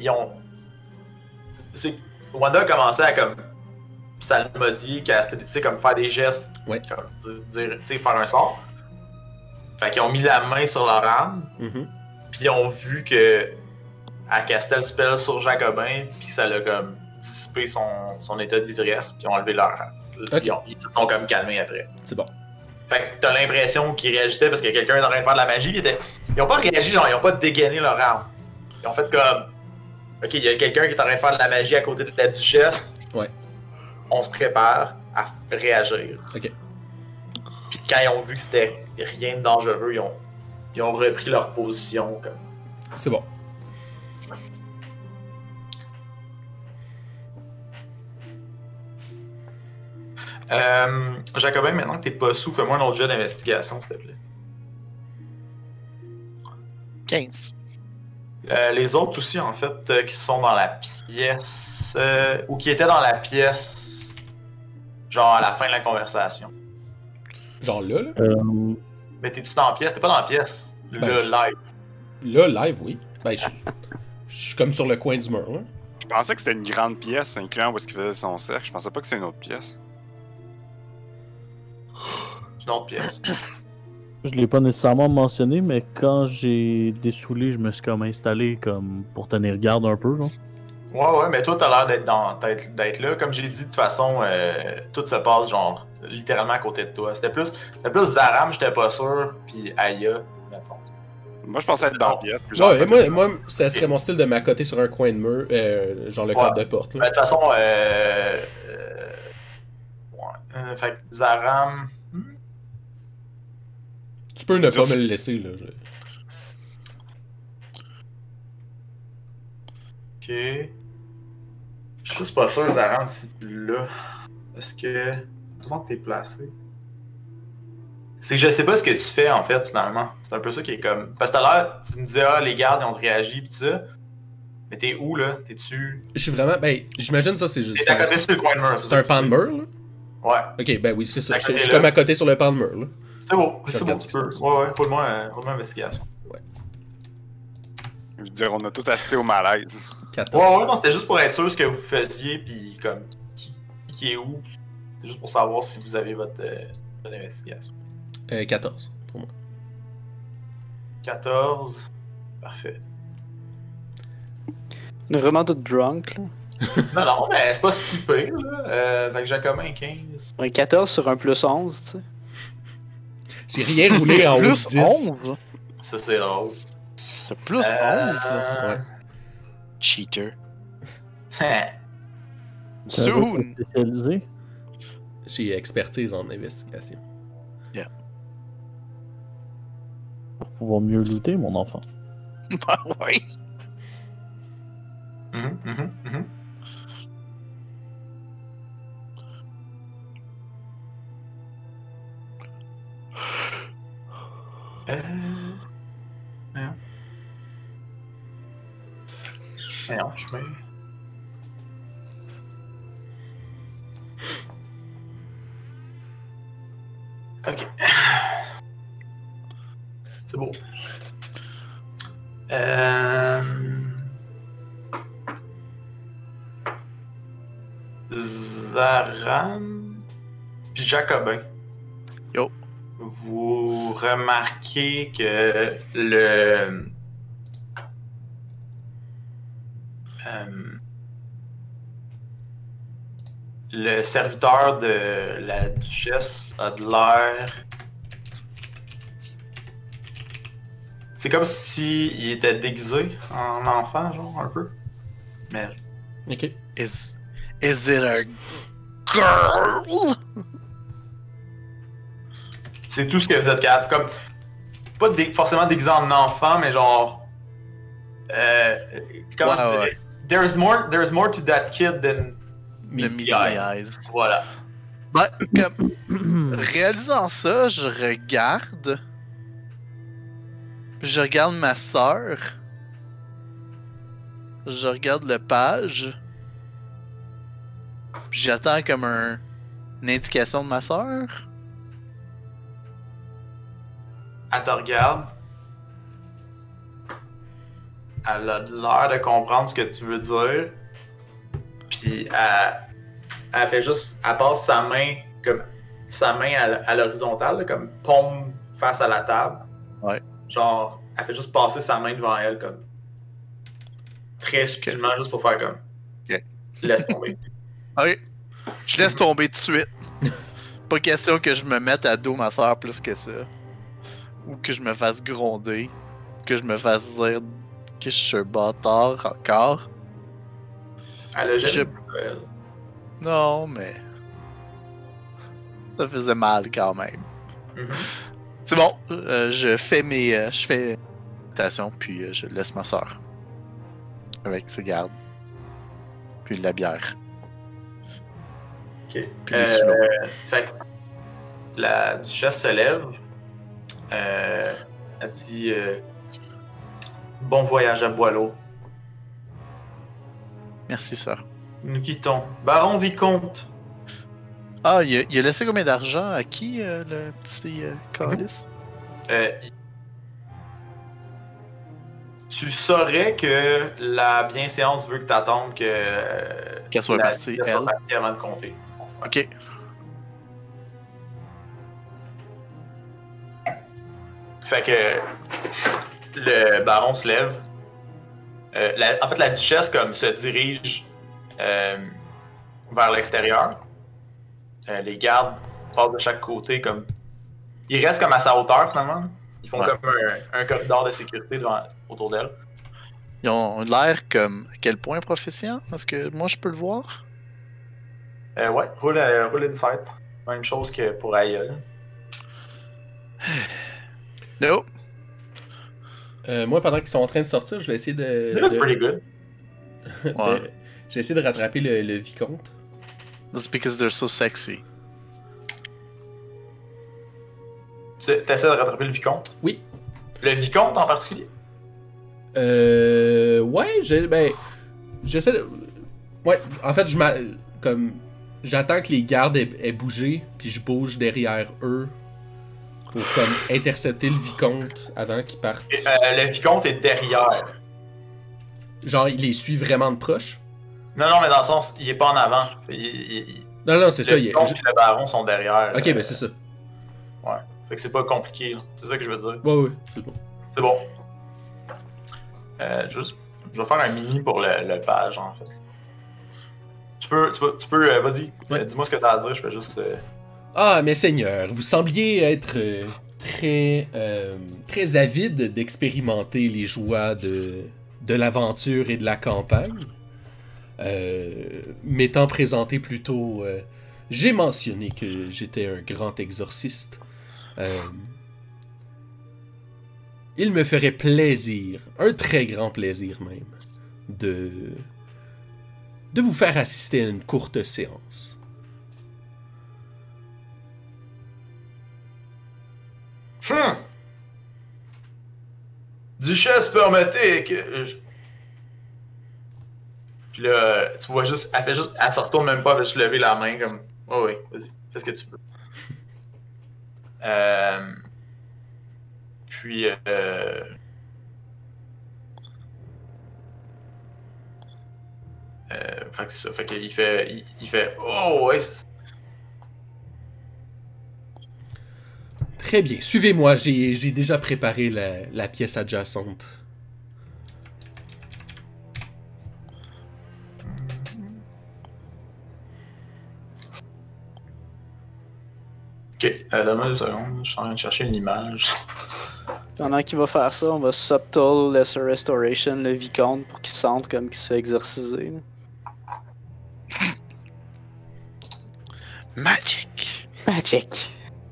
Wanda a commencé à comme psalmodier, caster, tu sais, comme faire des gestes, ouais. Comme dire, tu sais, faire un sort. Fait qu'ils ont mis la main sur leur âme, puis ils ont vu que elle castait le spell sur Jacobin, puis ça l'a comme dissipé son état d'ivresse, puis ils ont enlevé leur âme. Okay. Ils se sont comme calmés après. C'est bon. Fait que t'as l'impression qu'ils réagissaient parce que quelqu'un est en train de faire de la magie. Ils ont pas réagi, genre, ils ont pas dégainé leur arme. Ils ont fait comme... Ok, il y a quelqu'un qui est en train de faire de la magie à côté de la duchesse. Ouais. On se prépare à réagir. Ok. Puis quand ils ont vu que c'était rien de dangereux, ils ont repris leur position. Comme... C'est bon. Jacobin, maintenant que t'es pas sous, fais-moi un autre jet d'investigation, s'il te plaît. 15. Les autres aussi, en fait, qui sont dans la pièce, ou qui étaient dans la pièce, genre à la fin de la conversation. Genre là? Mais t'es-tu dans la pièce? T'es pas dans la pièce. Live. Là, live, oui. Ben, je suis comme sur le coin du mur, là. Je pensais que c'était une grande pièce, incluant où est-ce qu'il faisait son cercle. Je pensais pas que c'était une autre pièce. C'est une autre pièce. Je l'ai pas nécessairement mentionné, mais quand j'ai dessoulé, je me suis comme installé comme pour tenir garde un peu. Là. Ouais, mais toi, t'as l'air d'être là. Comme j'ai dit, de toute façon, tout se passe genre littéralement à côté de toi. C'était plus Zaram, j'étais pas sûr, puis Aya, mettons. Moi, je pensais être dans la pièce. Ouais, moi, ça serait mon style de m'accoter sur un coin de mur, genre le cadre de porte. Là. Ben, de toute façon, fait que Zaram. Tu peux ne pas me le laisser, là. Ok. Je suis juste pas sûr, Zaram, si tu l'as. Parce que. J'ai l'impression que t'es placé. C'est que je sais pas ce que tu fais, en fait, finalement. C'est un peu ça qui est comme. Parce que tout à l'heure, tu me disais, les gardes, ils ont réagi, pis tout ça. Mais t'es où, là? T'es-tu. Je suis vraiment. Ben, j'imagine ça, c'est juste. T'es à côté sur le coin de mur. C'est un pan de mur, là? Ouais. Ok, ben oui, c'est ça. Je suis là. comme à côté sur le pan de mur, là. C'est beau, Je c'est beau, regarde tu ce qui peux. se passe. Ouais, pour moi investigation. Je veux dire, on a tout assisté au malaise. 14. Ouais, non, c'était juste pour être sûr ce que vous faisiez, puis comme, qui est où. C'est juste pour savoir si vous avez votre investigation. 14, pour moi. 14. Parfait. On est vraiment tout drunk, là. Non, mais c'est pas si pire, là. Fait que Jacobin, 15. Un 14 sur un plus 11, tu sais. J'ai rien roulé en haut de Plus 10. 11? Ça, c'est drôle. T'as plus 11? Ouais. Cheater. Ouais. C'est un Soon! groupe spécialisé. J'ai expertise en investigation. Pour pouvoir mieux looter, mon enfant. Bah ouais. Mhm. Non, je mets. Ok. C'est beau. Zaram puis Jacobin. Yo. Vous remarquez que le serviteur de la duchesse a de l'air. C'est comme s'il était déguisé en enfant, genre, un peu. Mais. Ok. Is it a girl? C'est tout ce que vous êtes capable. Comme. Pas forcément déguisé en enfant, mais genre. Comment je dirais? Ouais. There's more to that kid than The meets the meaty eye. eyes. Voilà. Ben, comme, réalisant ça, je regarde. Puis je regarde ma sœur. Je regarde le page. Puis j'attends comme une indication de ma sœur. Elle te regarde. Elle a l'air de comprendre ce que tu veux dire. Puis elle fait juste. Elle passe sa main comme. Sa main à l'horizontale, là, comme paume face à la table. Ouais. Genre, elle fait juste passer sa main devant elle, comme. Très subtilement, juste pour faire comme. Ok. Laisse tomber. Ok. Je laisse tomber tout de suite. Pas question que je me mette à dos ma soeur plus que ça. Ou que je me fasse gronder. Que je me fasse dire que je suis un bâtard encore. Elle a jamais Je- vu elle. Non, mais. Ça faisait mal quand même. Mhm. C'est bon, je fais je fais attention, puis je laisse ma soeur. Avec ses gardes. Puis de la bière. Ok. Puis les sous-lots. Fait que la duchesse se lève. Elle dit bon voyage à Boileau. Merci, sœur. Nous quittons. Baron Vicomte. Ah, il a laissé combien d'argent à qui, le petit calice? Tu saurais que la bienséance veut que t'attendes que Qu'elle soit partie, qu'elle soit elle. partie avant de compter. Ok. Fait que le baron se lève. En fait, la duchesse comme se dirige vers l'extérieur. Les gardes passent de chaque côté comme. Ils restent comme à sa hauteur finalement. Ils font comme un corridor de sécurité autour d'elle. Ils ont l'air comme. À quel point proficient? Est-ce que moi je peux le voir? Ouais, roule Insight. Même chose que pour Aya. No. Moi, pendant qu'ils sont en train de sortir, je vais essayer They look pretty good. Ouais. Je vais essayer de rattraper le vicomte. That's because they're so sexy. T'essaies de rattraper le vicomte? Oui. Le vicomte en particulier? Ouais, j'essaie de... Ouais, en fait, j'attends que les gardes aient bougé, puis je bouge derrière eux pour comme intercepter le vicomte avant qu'il parte. Le vicomte est derrière. Genre, il les suit vraiment de proche? Non, mais dans le sens, il est pas en avant. Non, c'est ça. Le vicomte et le baron sont derrière. Ok, ben c'est ça. Ouais. Fait que c'est pas compliqué, là. C'est ça que je veux dire. Ouais, c'est bon. C'est bon. Je vais faire un mini pour le page, en fait. Tu peux vas-y. Ouais. Dis-moi ce que t'as à dire, je fais juste... Ah, mais seigneur, vous sembliez être très avide d'expérimenter les joies de l'aventure et de la campagne. M'étant présenté plus tôt, j'ai mentionné que j'étais un grand exorciste. Il me ferait plaisir, un très grand plaisir même, de vous faire assister à une courte séance. Duchesse, permettez que... Puis là, tu vois juste, elle se retourne même pas, elle va juste lever la main comme... Oh oui, vas-y, fais ce que tu veux. Puis, fait que c'est ça, fait qu'il fait... Il fait... Oh ouais! Très bien, suivez-moi, j'ai déjà préparé la pièce adjacente. Ok, donne-moi 2 secondes, je suis en train de chercher une image. Pendant qu'il va faire ça, on va subtle Lesser Restoration le vicomte pour qu'il sente comme qu'il se fait exorciser. Magic. Magic.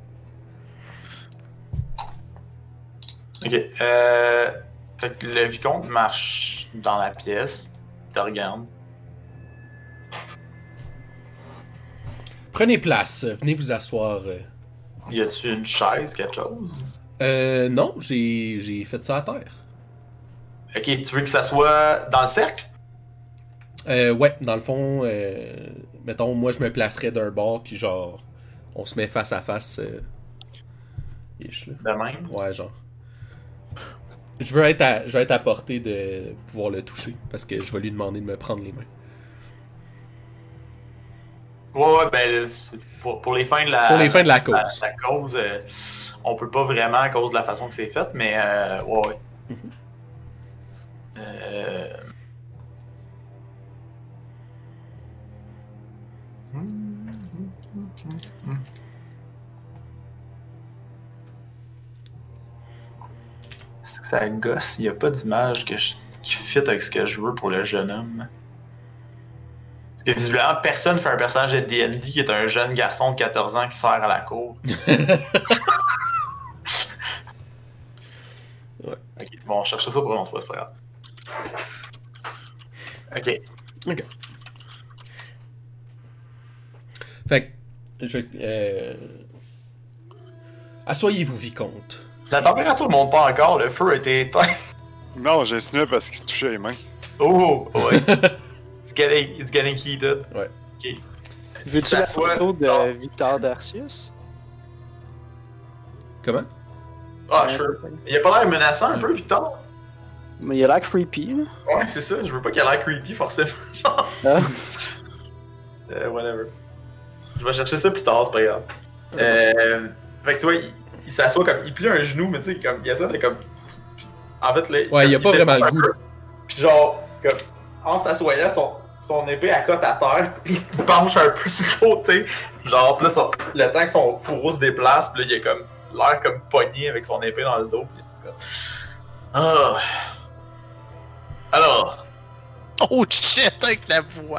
Ok, fait que le vicomte marche dans la pièce, il te regarde. Prenez place, venez vous asseoir. Y a-tu une chaise, quelque chose? Non, j'ai fait ça à terre. Ok, tu veux que ça soit dans le cercle? Ouais, dans le fond, mettons, moi je me placerais d'un bord, puis genre, on se met face à face. Ish, là. De même? Ouais, genre. Je veux être à portée de pouvoir le toucher, parce que je vais lui demander de me prendre les mains. Ouais, ben, pour les fins de la... Pour les fins de la cause. La cause, on peut pas vraiment à cause de la façon que c'est fait, mais ouais. Est-ce que ça gosse? Il n'y a pas d'image qui fit avec ce que je veux pour le jeune homme. Parce que visiblement, personne fait un personnage de D&D qui est un jeune garçon de 14 ans qui sert à la cour. Ouais. Ok, bon, on cherche ça pour une autre fois, c'est pas grave. Ok. Ok. Fait que, assoyez-vous, vicomte. La température monte pas encore, le feu a été éteint. Non, j'ai insinué parce qu'il se touchait les mains. Oh, ouais. It's getting heated. Ouais. Ok. Veux-tu Ça la soit photo de dans- Victor Darcius? Comment? Ah, sure. Il a pas l'air menaçant un peu, Victor? Mais il a l'air creepy, là. Ouais, c'est ça. Je veux pas qu'il ait l'air creepy, forcément. Ah. Whatever. Je vais chercher ça plus tard, c'est pas grave. Fait que toi, il s'assoit comme. Il plie un genou, mais tu sais, comme. Il essaie de comme. Puis, en fait, là. Ouais, il a pas vraiment le un goût. peu, puis genre, comme. En s'assoyant, son épée à cote à terre, puis il penche un peu sur le côté. Genre, puis là, le temps que son fourreau se déplace, puis là, il a comme. L'air comme pogné avec son épée dans le dos, puis il est comme. Ah. Alors. Oh shit, avec la voix!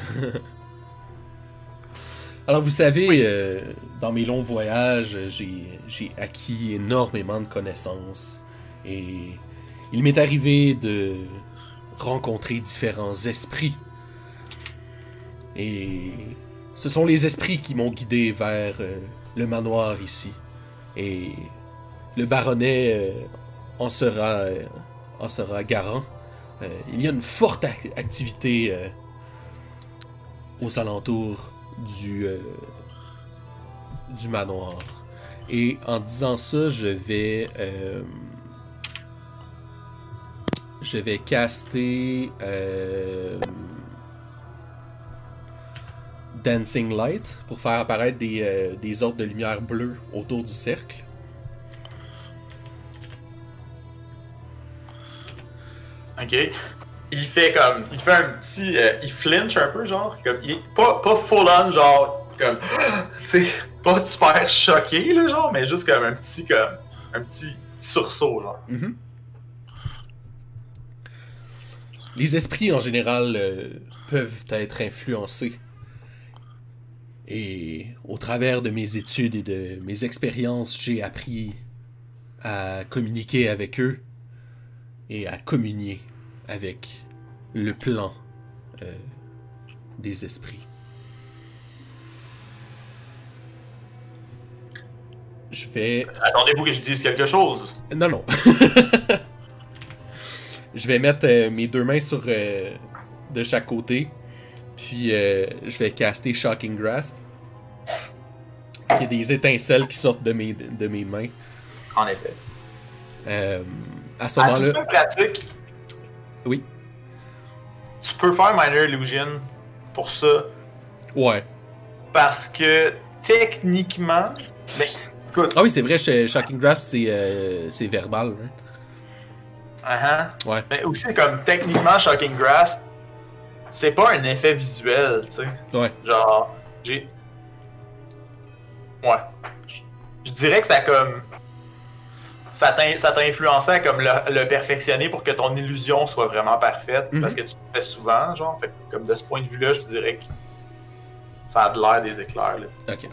Alors, vous savez, dans mes longs voyages, j'ai acquis énormément de connaissances. Et il m'est arrivé de rencontrer différents esprits. Et ce sont les esprits qui m'ont guidé vers le manoir ici. Et le baronnet en sera garant. Il y a une forte activité aux alentours du manoir. Et en disant ça, je vais caster Dancing Light pour faire apparaître des orbes de lumière bleue autour du cercle. Ok. Il fait un petit. Il flinch un peu, genre. Comme, il est pas full on, genre. Comme. Tu sais, pas super choqué, là, genre, mais juste comme un petit sursaut, genre. Mm-hmm. Les esprits, en général, peuvent être influencés. Et au travers de mes études et de mes expériences, j'ai appris à communiquer avec eux et à communier avec le plan des esprits. Je vais... Attendez-vous que je dise quelque chose? Non. Je vais mettre mes deux mains sur de chaque côté. Puis je vais caster Shocking Grasp. Il y a des étincelles qui sortent de mes mains. En effet. À ce moment-là... toute fin pratique, oui. Tu peux faire Minor Illusion pour ça. Ouais. Parce que techniquement... Mais, écoute... Ah oui, c'est vrai, Shocking Grasp, c'est verbal. Hein? Ouais. Mais aussi, comme techniquement, Shocking Grasp, c'est pas un effet visuel, tu sais. Ouais. Genre, Ouais. Je dirais que ça comme... Ça t'a influencé à comme le perfectionner pour que ton illusion soit vraiment parfaite, parce que tu le fais souvent, genre. Fait que, comme de ce point de vue-là, je te dirais que ça a de l'air des éclairs, là. Ok.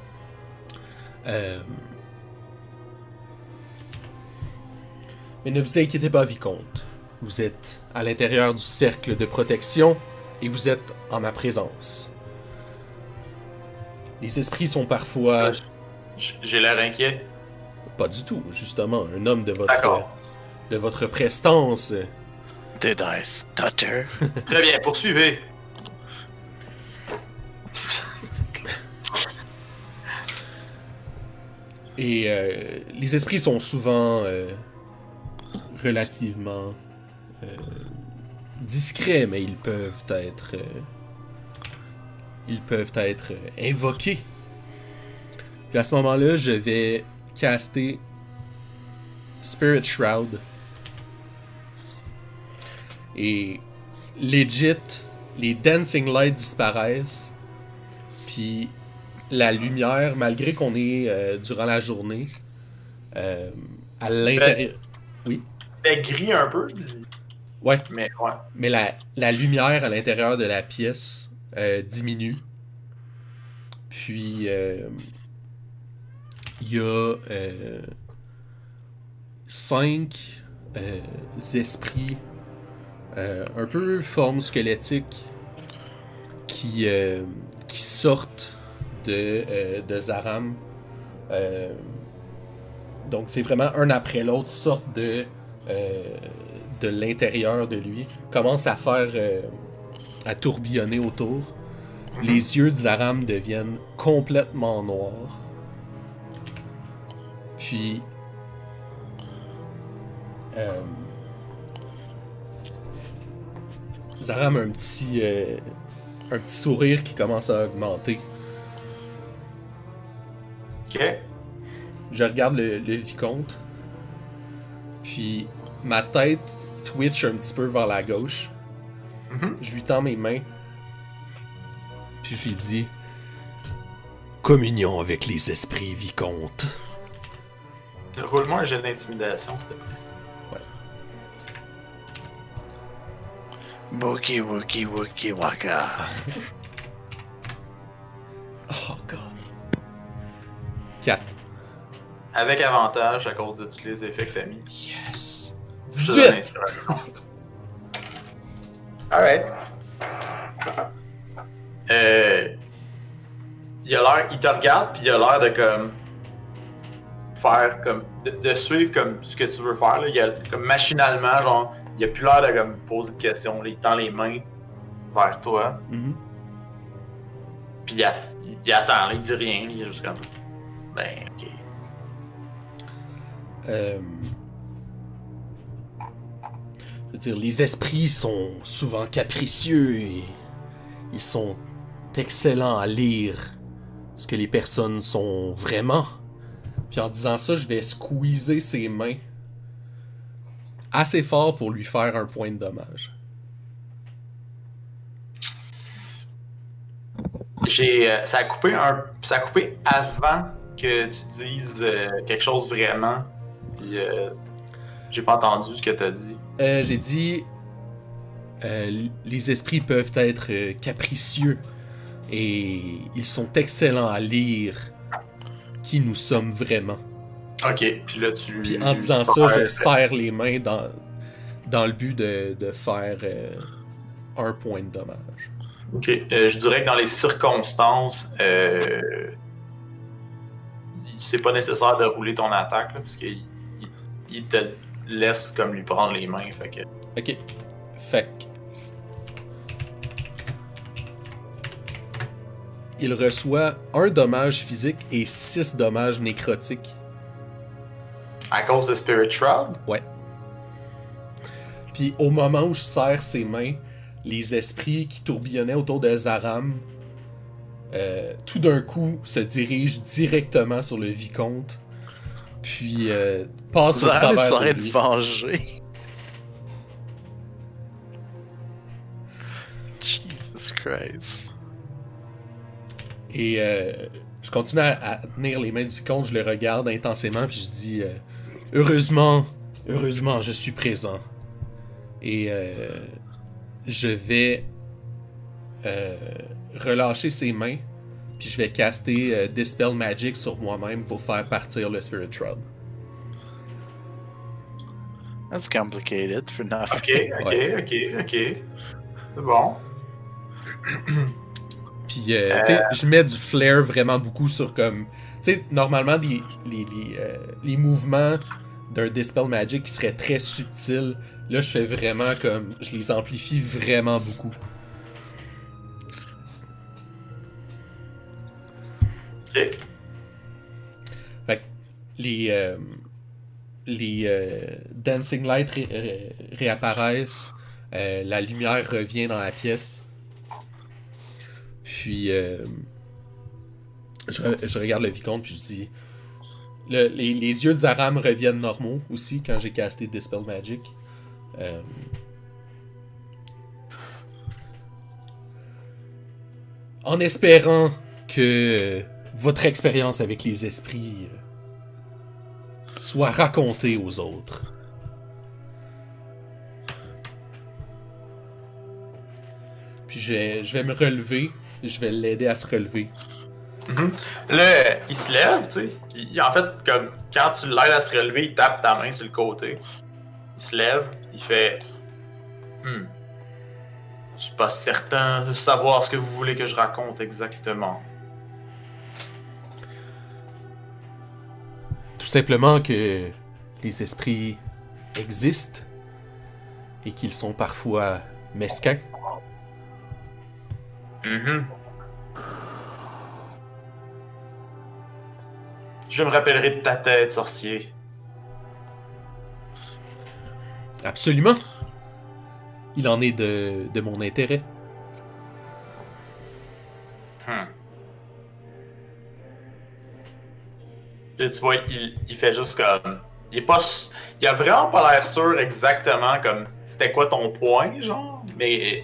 Mais ne vous inquiétez pas, Vicomte. Vous êtes à l'intérieur du cercle de protection et vous êtes en ma présence. Les esprits sont parfois... J'ai l'air inquiet. Pas du tout, justement. Un homme de votre prestance. Did I stutter? Très bien, poursuivez. Et les esprits sont souvent relativement discrets, mais ils peuvent être invoqués. Puis à ce moment-là, je vais caster Spirit Shroud. Et legit, les Dancing Lights disparaissent. Puis la lumière, malgré qu'on est durant la journée, à l'intérieur... Oui? Fait gris un peu. Ouais. Mais ouais. Mais la lumière à l'intérieur de la pièce diminue. Puis il y a 5 esprits un peu forme squelettique qui sortent de Zaram. Donc c'est vraiment un après l'autre, sortent de l'intérieur de lui, commencent à faire à tourbillonner autour. Les yeux de Zaram deviennent complètement noirs. Puis Zaram a un petit sourire qui commence à augmenter. Ok. Je regarde le vicomte. Puis ma tête twitch un petit peu vers la gauche. Je lui tends mes mains. Puis je lui dis... Communion avec les esprits, vicomte. Roule-moi un jet d'intimidation, s'il te plaît. Wookie, wookie, wookie, waka. Oh god. 4. Avec avantage à cause de tous les effets que t'as mis. Yes. Ça, 18. l'inspiration. Alright. Il te regarde puis il a l'air de comme faire comme de suivre comme ce que tu veux faire là. Il a comme machinalement genre il a plus l'air de comme poser de questions. Là, il tend les mains vers toi. Puis il attend, là, il dit rien, il est juste comme ben ok. Je veux dire, les esprits sont souvent capricieux et ils sont excellents à lire ce que les personnes sont vraiment. Puis en disant ça, je vais squeezer ses mains assez fort pour lui faire un point de dommage. Ça a coupé avant que tu dises quelque chose vraiment. Puis j'ai pas entendu ce que t'as dit. J'ai dit les esprits peuvent être capricieux et ils sont excellents à lire qui nous sommes vraiment. Ok, puis là tu. Puis en disant ça, je serre les mains dans le but de faire un point de dommage. Ok, je dirais que dans les circonstances, c'est pas nécessaire de rouler ton attaque, là, parce qu'il te laisse comme lui prendre les mains. Fait que... Ok. Fait que... Il reçoit 1 dommage physique et 6 dommages nécrotiques. À cause de Spirit Shroud? Ouais. Puis au moment où je serre ses mains, les esprits qui tourbillonnaient autour de Zaram, tout d'un coup, se dirigent directement sur le vicomte, puis passent au travers de de lui. venger. Jesus Christ. Et je continue à tenir les mains du vicomte, je le regarde intensément, puis je dis heureusement, je suis présent. Et je vais relâcher ses mains, puis je vais caster Dispel Magic sur moi-même pour faire partir le Spirit Shroud. That's complicated for nothing. Ok. C'est bon. Puis, tu sais, je mets du flair vraiment beaucoup sur comme... Tu sais, normalement, les mouvements d'un Dispel Magic qui seraient très subtils, là, je fais vraiment comme... Je les amplifie vraiment beaucoup. Ok. Fait que les Dancing Lights réapparaissent, la lumière revient dans la pièce. Puis, je regarde le vicomte, puis je dis... Les yeux de Zaram reviennent normaux aussi quand j'ai casté Dispel Magic. En espérant que votre expérience avec les esprits soit racontée aux autres. Puis je vais me relever. Je vais l'aider à se relever. Là, il se lève, tu sais. En fait, comme quand tu l'aides à se relever, il tape ta main sur le côté. Il se lève, il fait. Je suis pas certain de savoir ce que vous voulez que je raconte exactement. Tout simplement que les esprits existent et qu'ils sont parfois mesquins. Je me rappellerai de ta tête, sorcier. Absolument. Il en est de mon intérêt. Puis tu vois, il fait juste comme. Il a vraiment pas l'air sûr exactement comme c'était quoi ton point, genre, mais.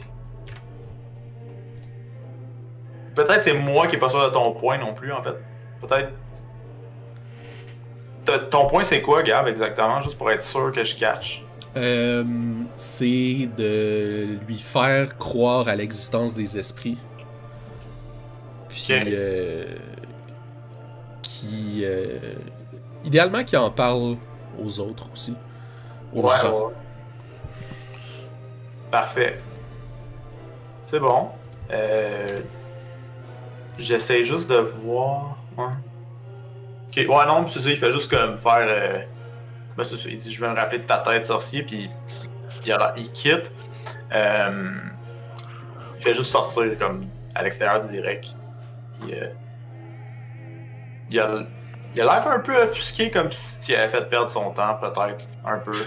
Peut-être c'est moi qui est pas sûr de ton point non plus, en fait. Peut-être. Ton point c'est quoi, Gab, exactement, juste pour être sûr que je catch? C'est de lui faire croire à l'existence des esprits. Puis, idéalement, qu'il en parle aux autres aussi. Aux gens. Ouais. Parfait. C'est bon. J'essaie juste de voir. Ouais. Ok, ouais, non, c'est ça, il fait juste comme faire. Ben, c'est ça, il dit je vais me rappeler de ta tête, sorcier, puis il quitte. Il fait juste sortir comme à l'extérieur direct. Puis, il a l'air un peu offusqué, comme si tu avais fait perdre son temps, peut-être, un peu.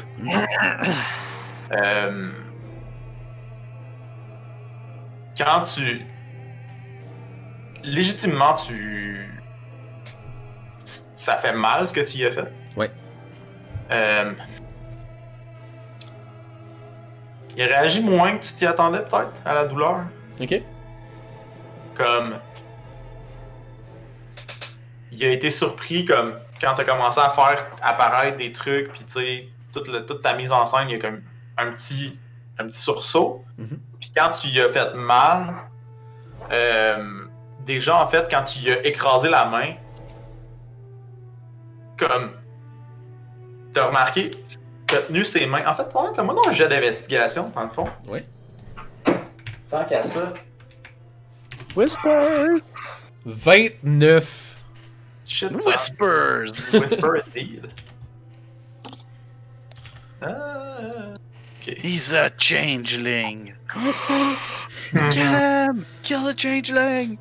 Quand tu... Légitimement, ça fait mal ce que tu y as fait. Ouais. Il réagit moins que tu t'y attendais, peut-être, à la douleur. Ok. Comme... Il a été surpris, comme, quand t'as commencé à faire apparaître des trucs, pis tu sais, toute ta mise en scène, il y a comme un petit sursaut. Mhm. Puis quand tu y as fait mal, déjà, en fait, quand tu y as écrasé la main, comme, t'as remarqué, t'as tenu ses mains. En fait, ouais, fais-moi donc un jet d'investigation, dans le fond. Ouais. Tant qu'à ça. Whisper! 29. Shit, ça. Whispers! Whisper indeed. Ok. He's a changeling! Kill him! Kill the changeling!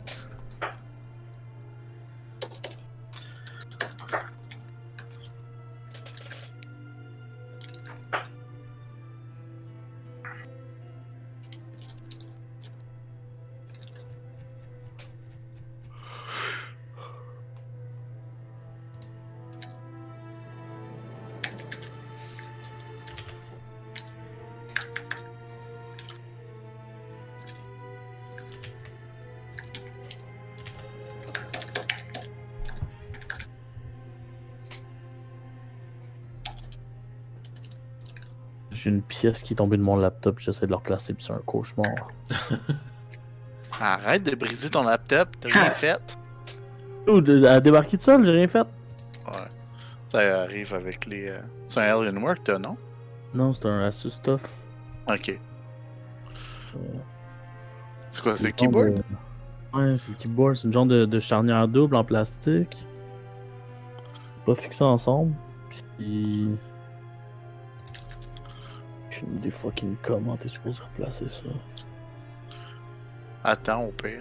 J'ai une pièce qui est tombée de mon laptop, j'essaie de la replacer, puis c'est un cauchemar. Arrête de briser ton laptop, t'as rien fait. Oh, à débarquer de seul, j'ai rien fait. Ouais. Ça arrive avec les. C'est un Alienware, toi, non? Non, c'est un Asus Stuff. Ok. C'est quoi, c'est le keyboard? Ouais, c'est le keyboard, c'est une genre de charnière double en plastique. Pas fixé ensemble. Puis. Des fois qu'il me commente, t'es supposé replacer ça. Attends, au pire.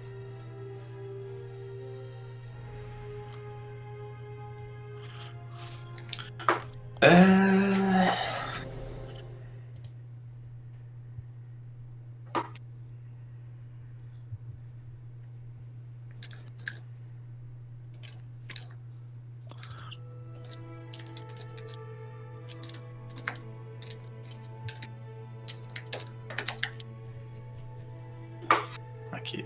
Ok.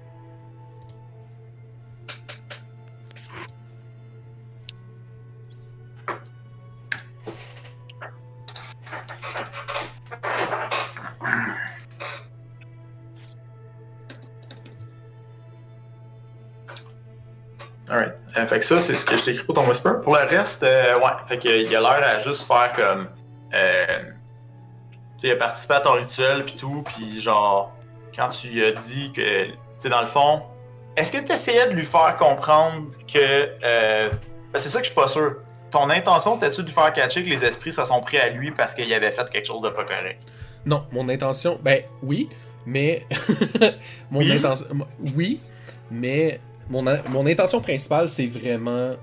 Alright. Fait que ça, c'est ce que je t'écris pour ton Whisper. Pour le reste, ouais. Fait qu'il a l'air à juste faire comme. Tu sais, il a participé à ton rituel pis tout, pis genre, quand tu lui as dit que. Tu sais, dans le fond, est-ce que tu essayais de lui faire comprendre que. Ben c'est ça que je suis pas sûr. Ton intention, c'était-tu de lui faire catcher que les esprits se sont pris à lui parce qu'il avait fait quelque chose de pas correct? Non, mon intention. Ben oui, mais. Oui? Oui, mais. Mon intention principale, c'est vraiment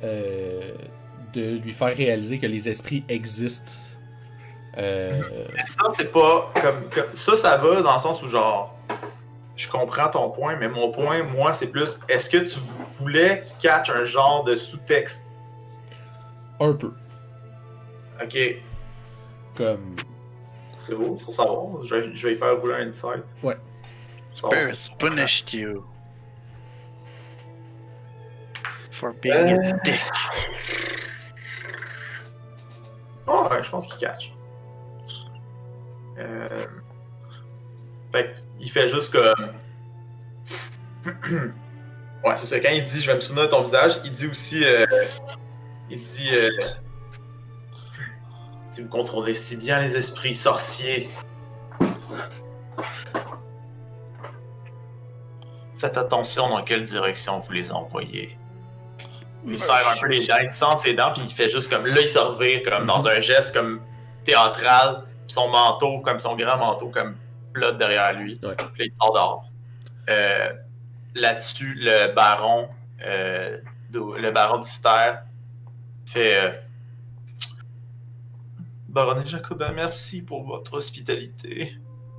de lui faire réaliser que les esprits existent. Ça, c'est pas comme ça va dans le sens où genre Je comprends ton point, mais mon point, moi, c'est plus, est-ce que tu voulais qu'il catch un genre de sous-texte? Un peu. Ok, Comme. c'est beau, pour savoir. Je vais y faire rouler un insight. Ouais. Spirits punished you for being a dick. Oh, ouais, je pense qu'il catch. Fait qu'il fait juste comme. Ouais, c'est ça. Quand il dit je vais me souvenir de ton visage, il dit aussi. Il dit. Si vous contrôlez si bien les esprits sorciers, faites attention dans quelle direction vous les envoyez. Il serre un peu les dents, il sent ses dents, puis il fait juste comme là, il se revire comme dans un geste comme théâtral, puis son manteau, comme son grand manteau, comme flotte derrière lui. Ouais. Puis là, il sort dehors. Là-dessus, le baron d'Istère fait Baronne Jacobin, merci pour votre hospitalité.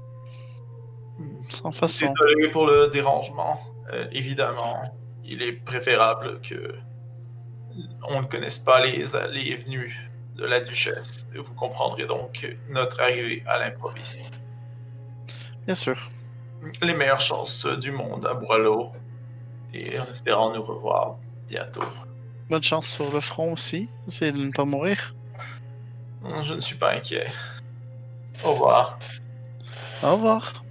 Sans façon. Désolé pour le dérangement. Évidemment, il est préférable que on ne connaisse pas les venues de la duchesse. Vous comprendrez donc notre arrivée à l'improviste. Bien sûr. Les meilleures chances du monde à Boileau. Et en espérant nous revoir bientôt. Bonne chance sur le front aussi. Essayez de ne pas mourir. Je ne suis pas inquiet. Au revoir. Au revoir.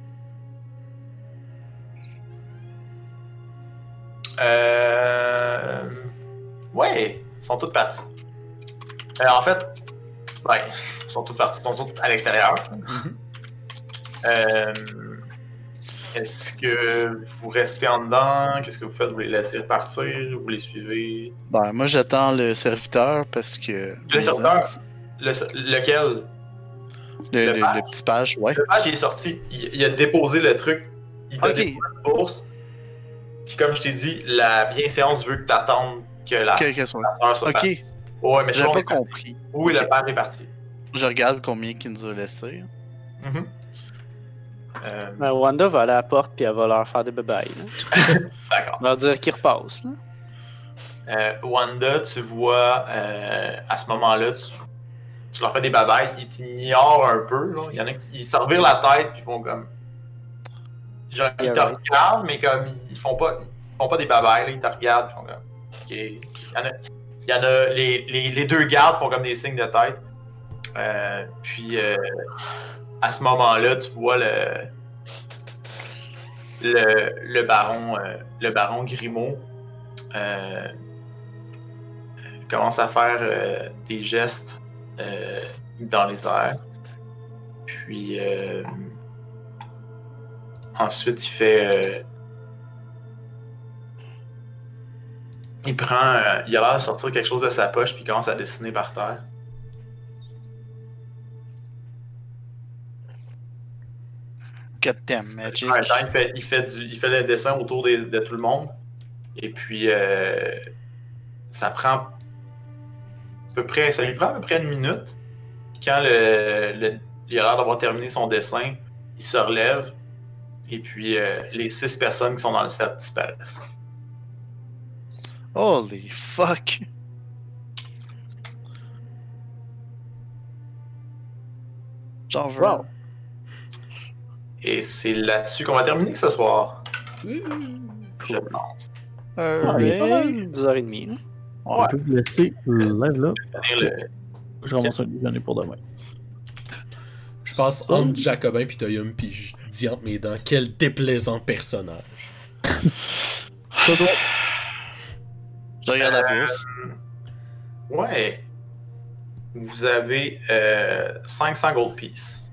Ouais, ils sont toutes partis. En fait, ouais, ils sont toutes partis, ils sont toutes à l'extérieur. Est-ce que vous restez en dedans? Qu'est-ce que vous faites? Vous les laissez repartir? Vous les suivez? Ben, moi j'attends le serviteur parce que. Le serviteur? Lequel? Le petit page, ouais. Le page il est sorti. Il a déposé le truc. Il t'a déposé la bourse. Puis comme je t'ai dit, la bienséance veut que t'attendes que la Qu'elle soit. sœur soit partie. Ok, Ouais, mais j'avais pas est parti. compris. Oui, Ok. le père est parti. Je regarde combien qu'il nous a laissé. Mhm. Ben, Wanda va aller à la porte puis elle va leur faire des babayes. D'accord. On va leur dire qu'ils repassent. Là. Wanda, tu vois, à ce moment-là, tu leur fais des babayes, ils t'ignorent un peu. Là. Il y en a qui se revirent la tête puis ils font comme. Genre, ils te regardent, mais comme ils font pas des babayes, là, ils te regardent, ils font comme. Ok. Il y en a les deux gardes font comme des signes de tête. Puis à ce moment-là, tu vois le baron Grimaud commence à faire des gestes dans les airs. Puis ensuite, il fait. Il a l'air de sortir quelque chose de sa poche puis il commence à dessiner par terre. God damn magic. En même temps, il fait le dessin autour de tout le monde. Et puis, ça lui prend à peu près une minute. Quand il a l'air d'avoir terminé son dessin, il se relève. Et puis, les 6 personnes qui sont dans le set disparaissent. Holy fuck. J'en veux. Wow. Et c'est là-dessus qu'on va terminer ce soir. Je pense. Il est pas mal 10h30. Là. Ouais. Je vais vous laisser live là. Finir le- Je ramasse un déjeuner pour demain. Je passe entre Jacobin pis Toyum pis je dis entre mes dents, quel déplaisant personnage. Je regarde la bourse. Ouais. Vous avez 500 gold pieces.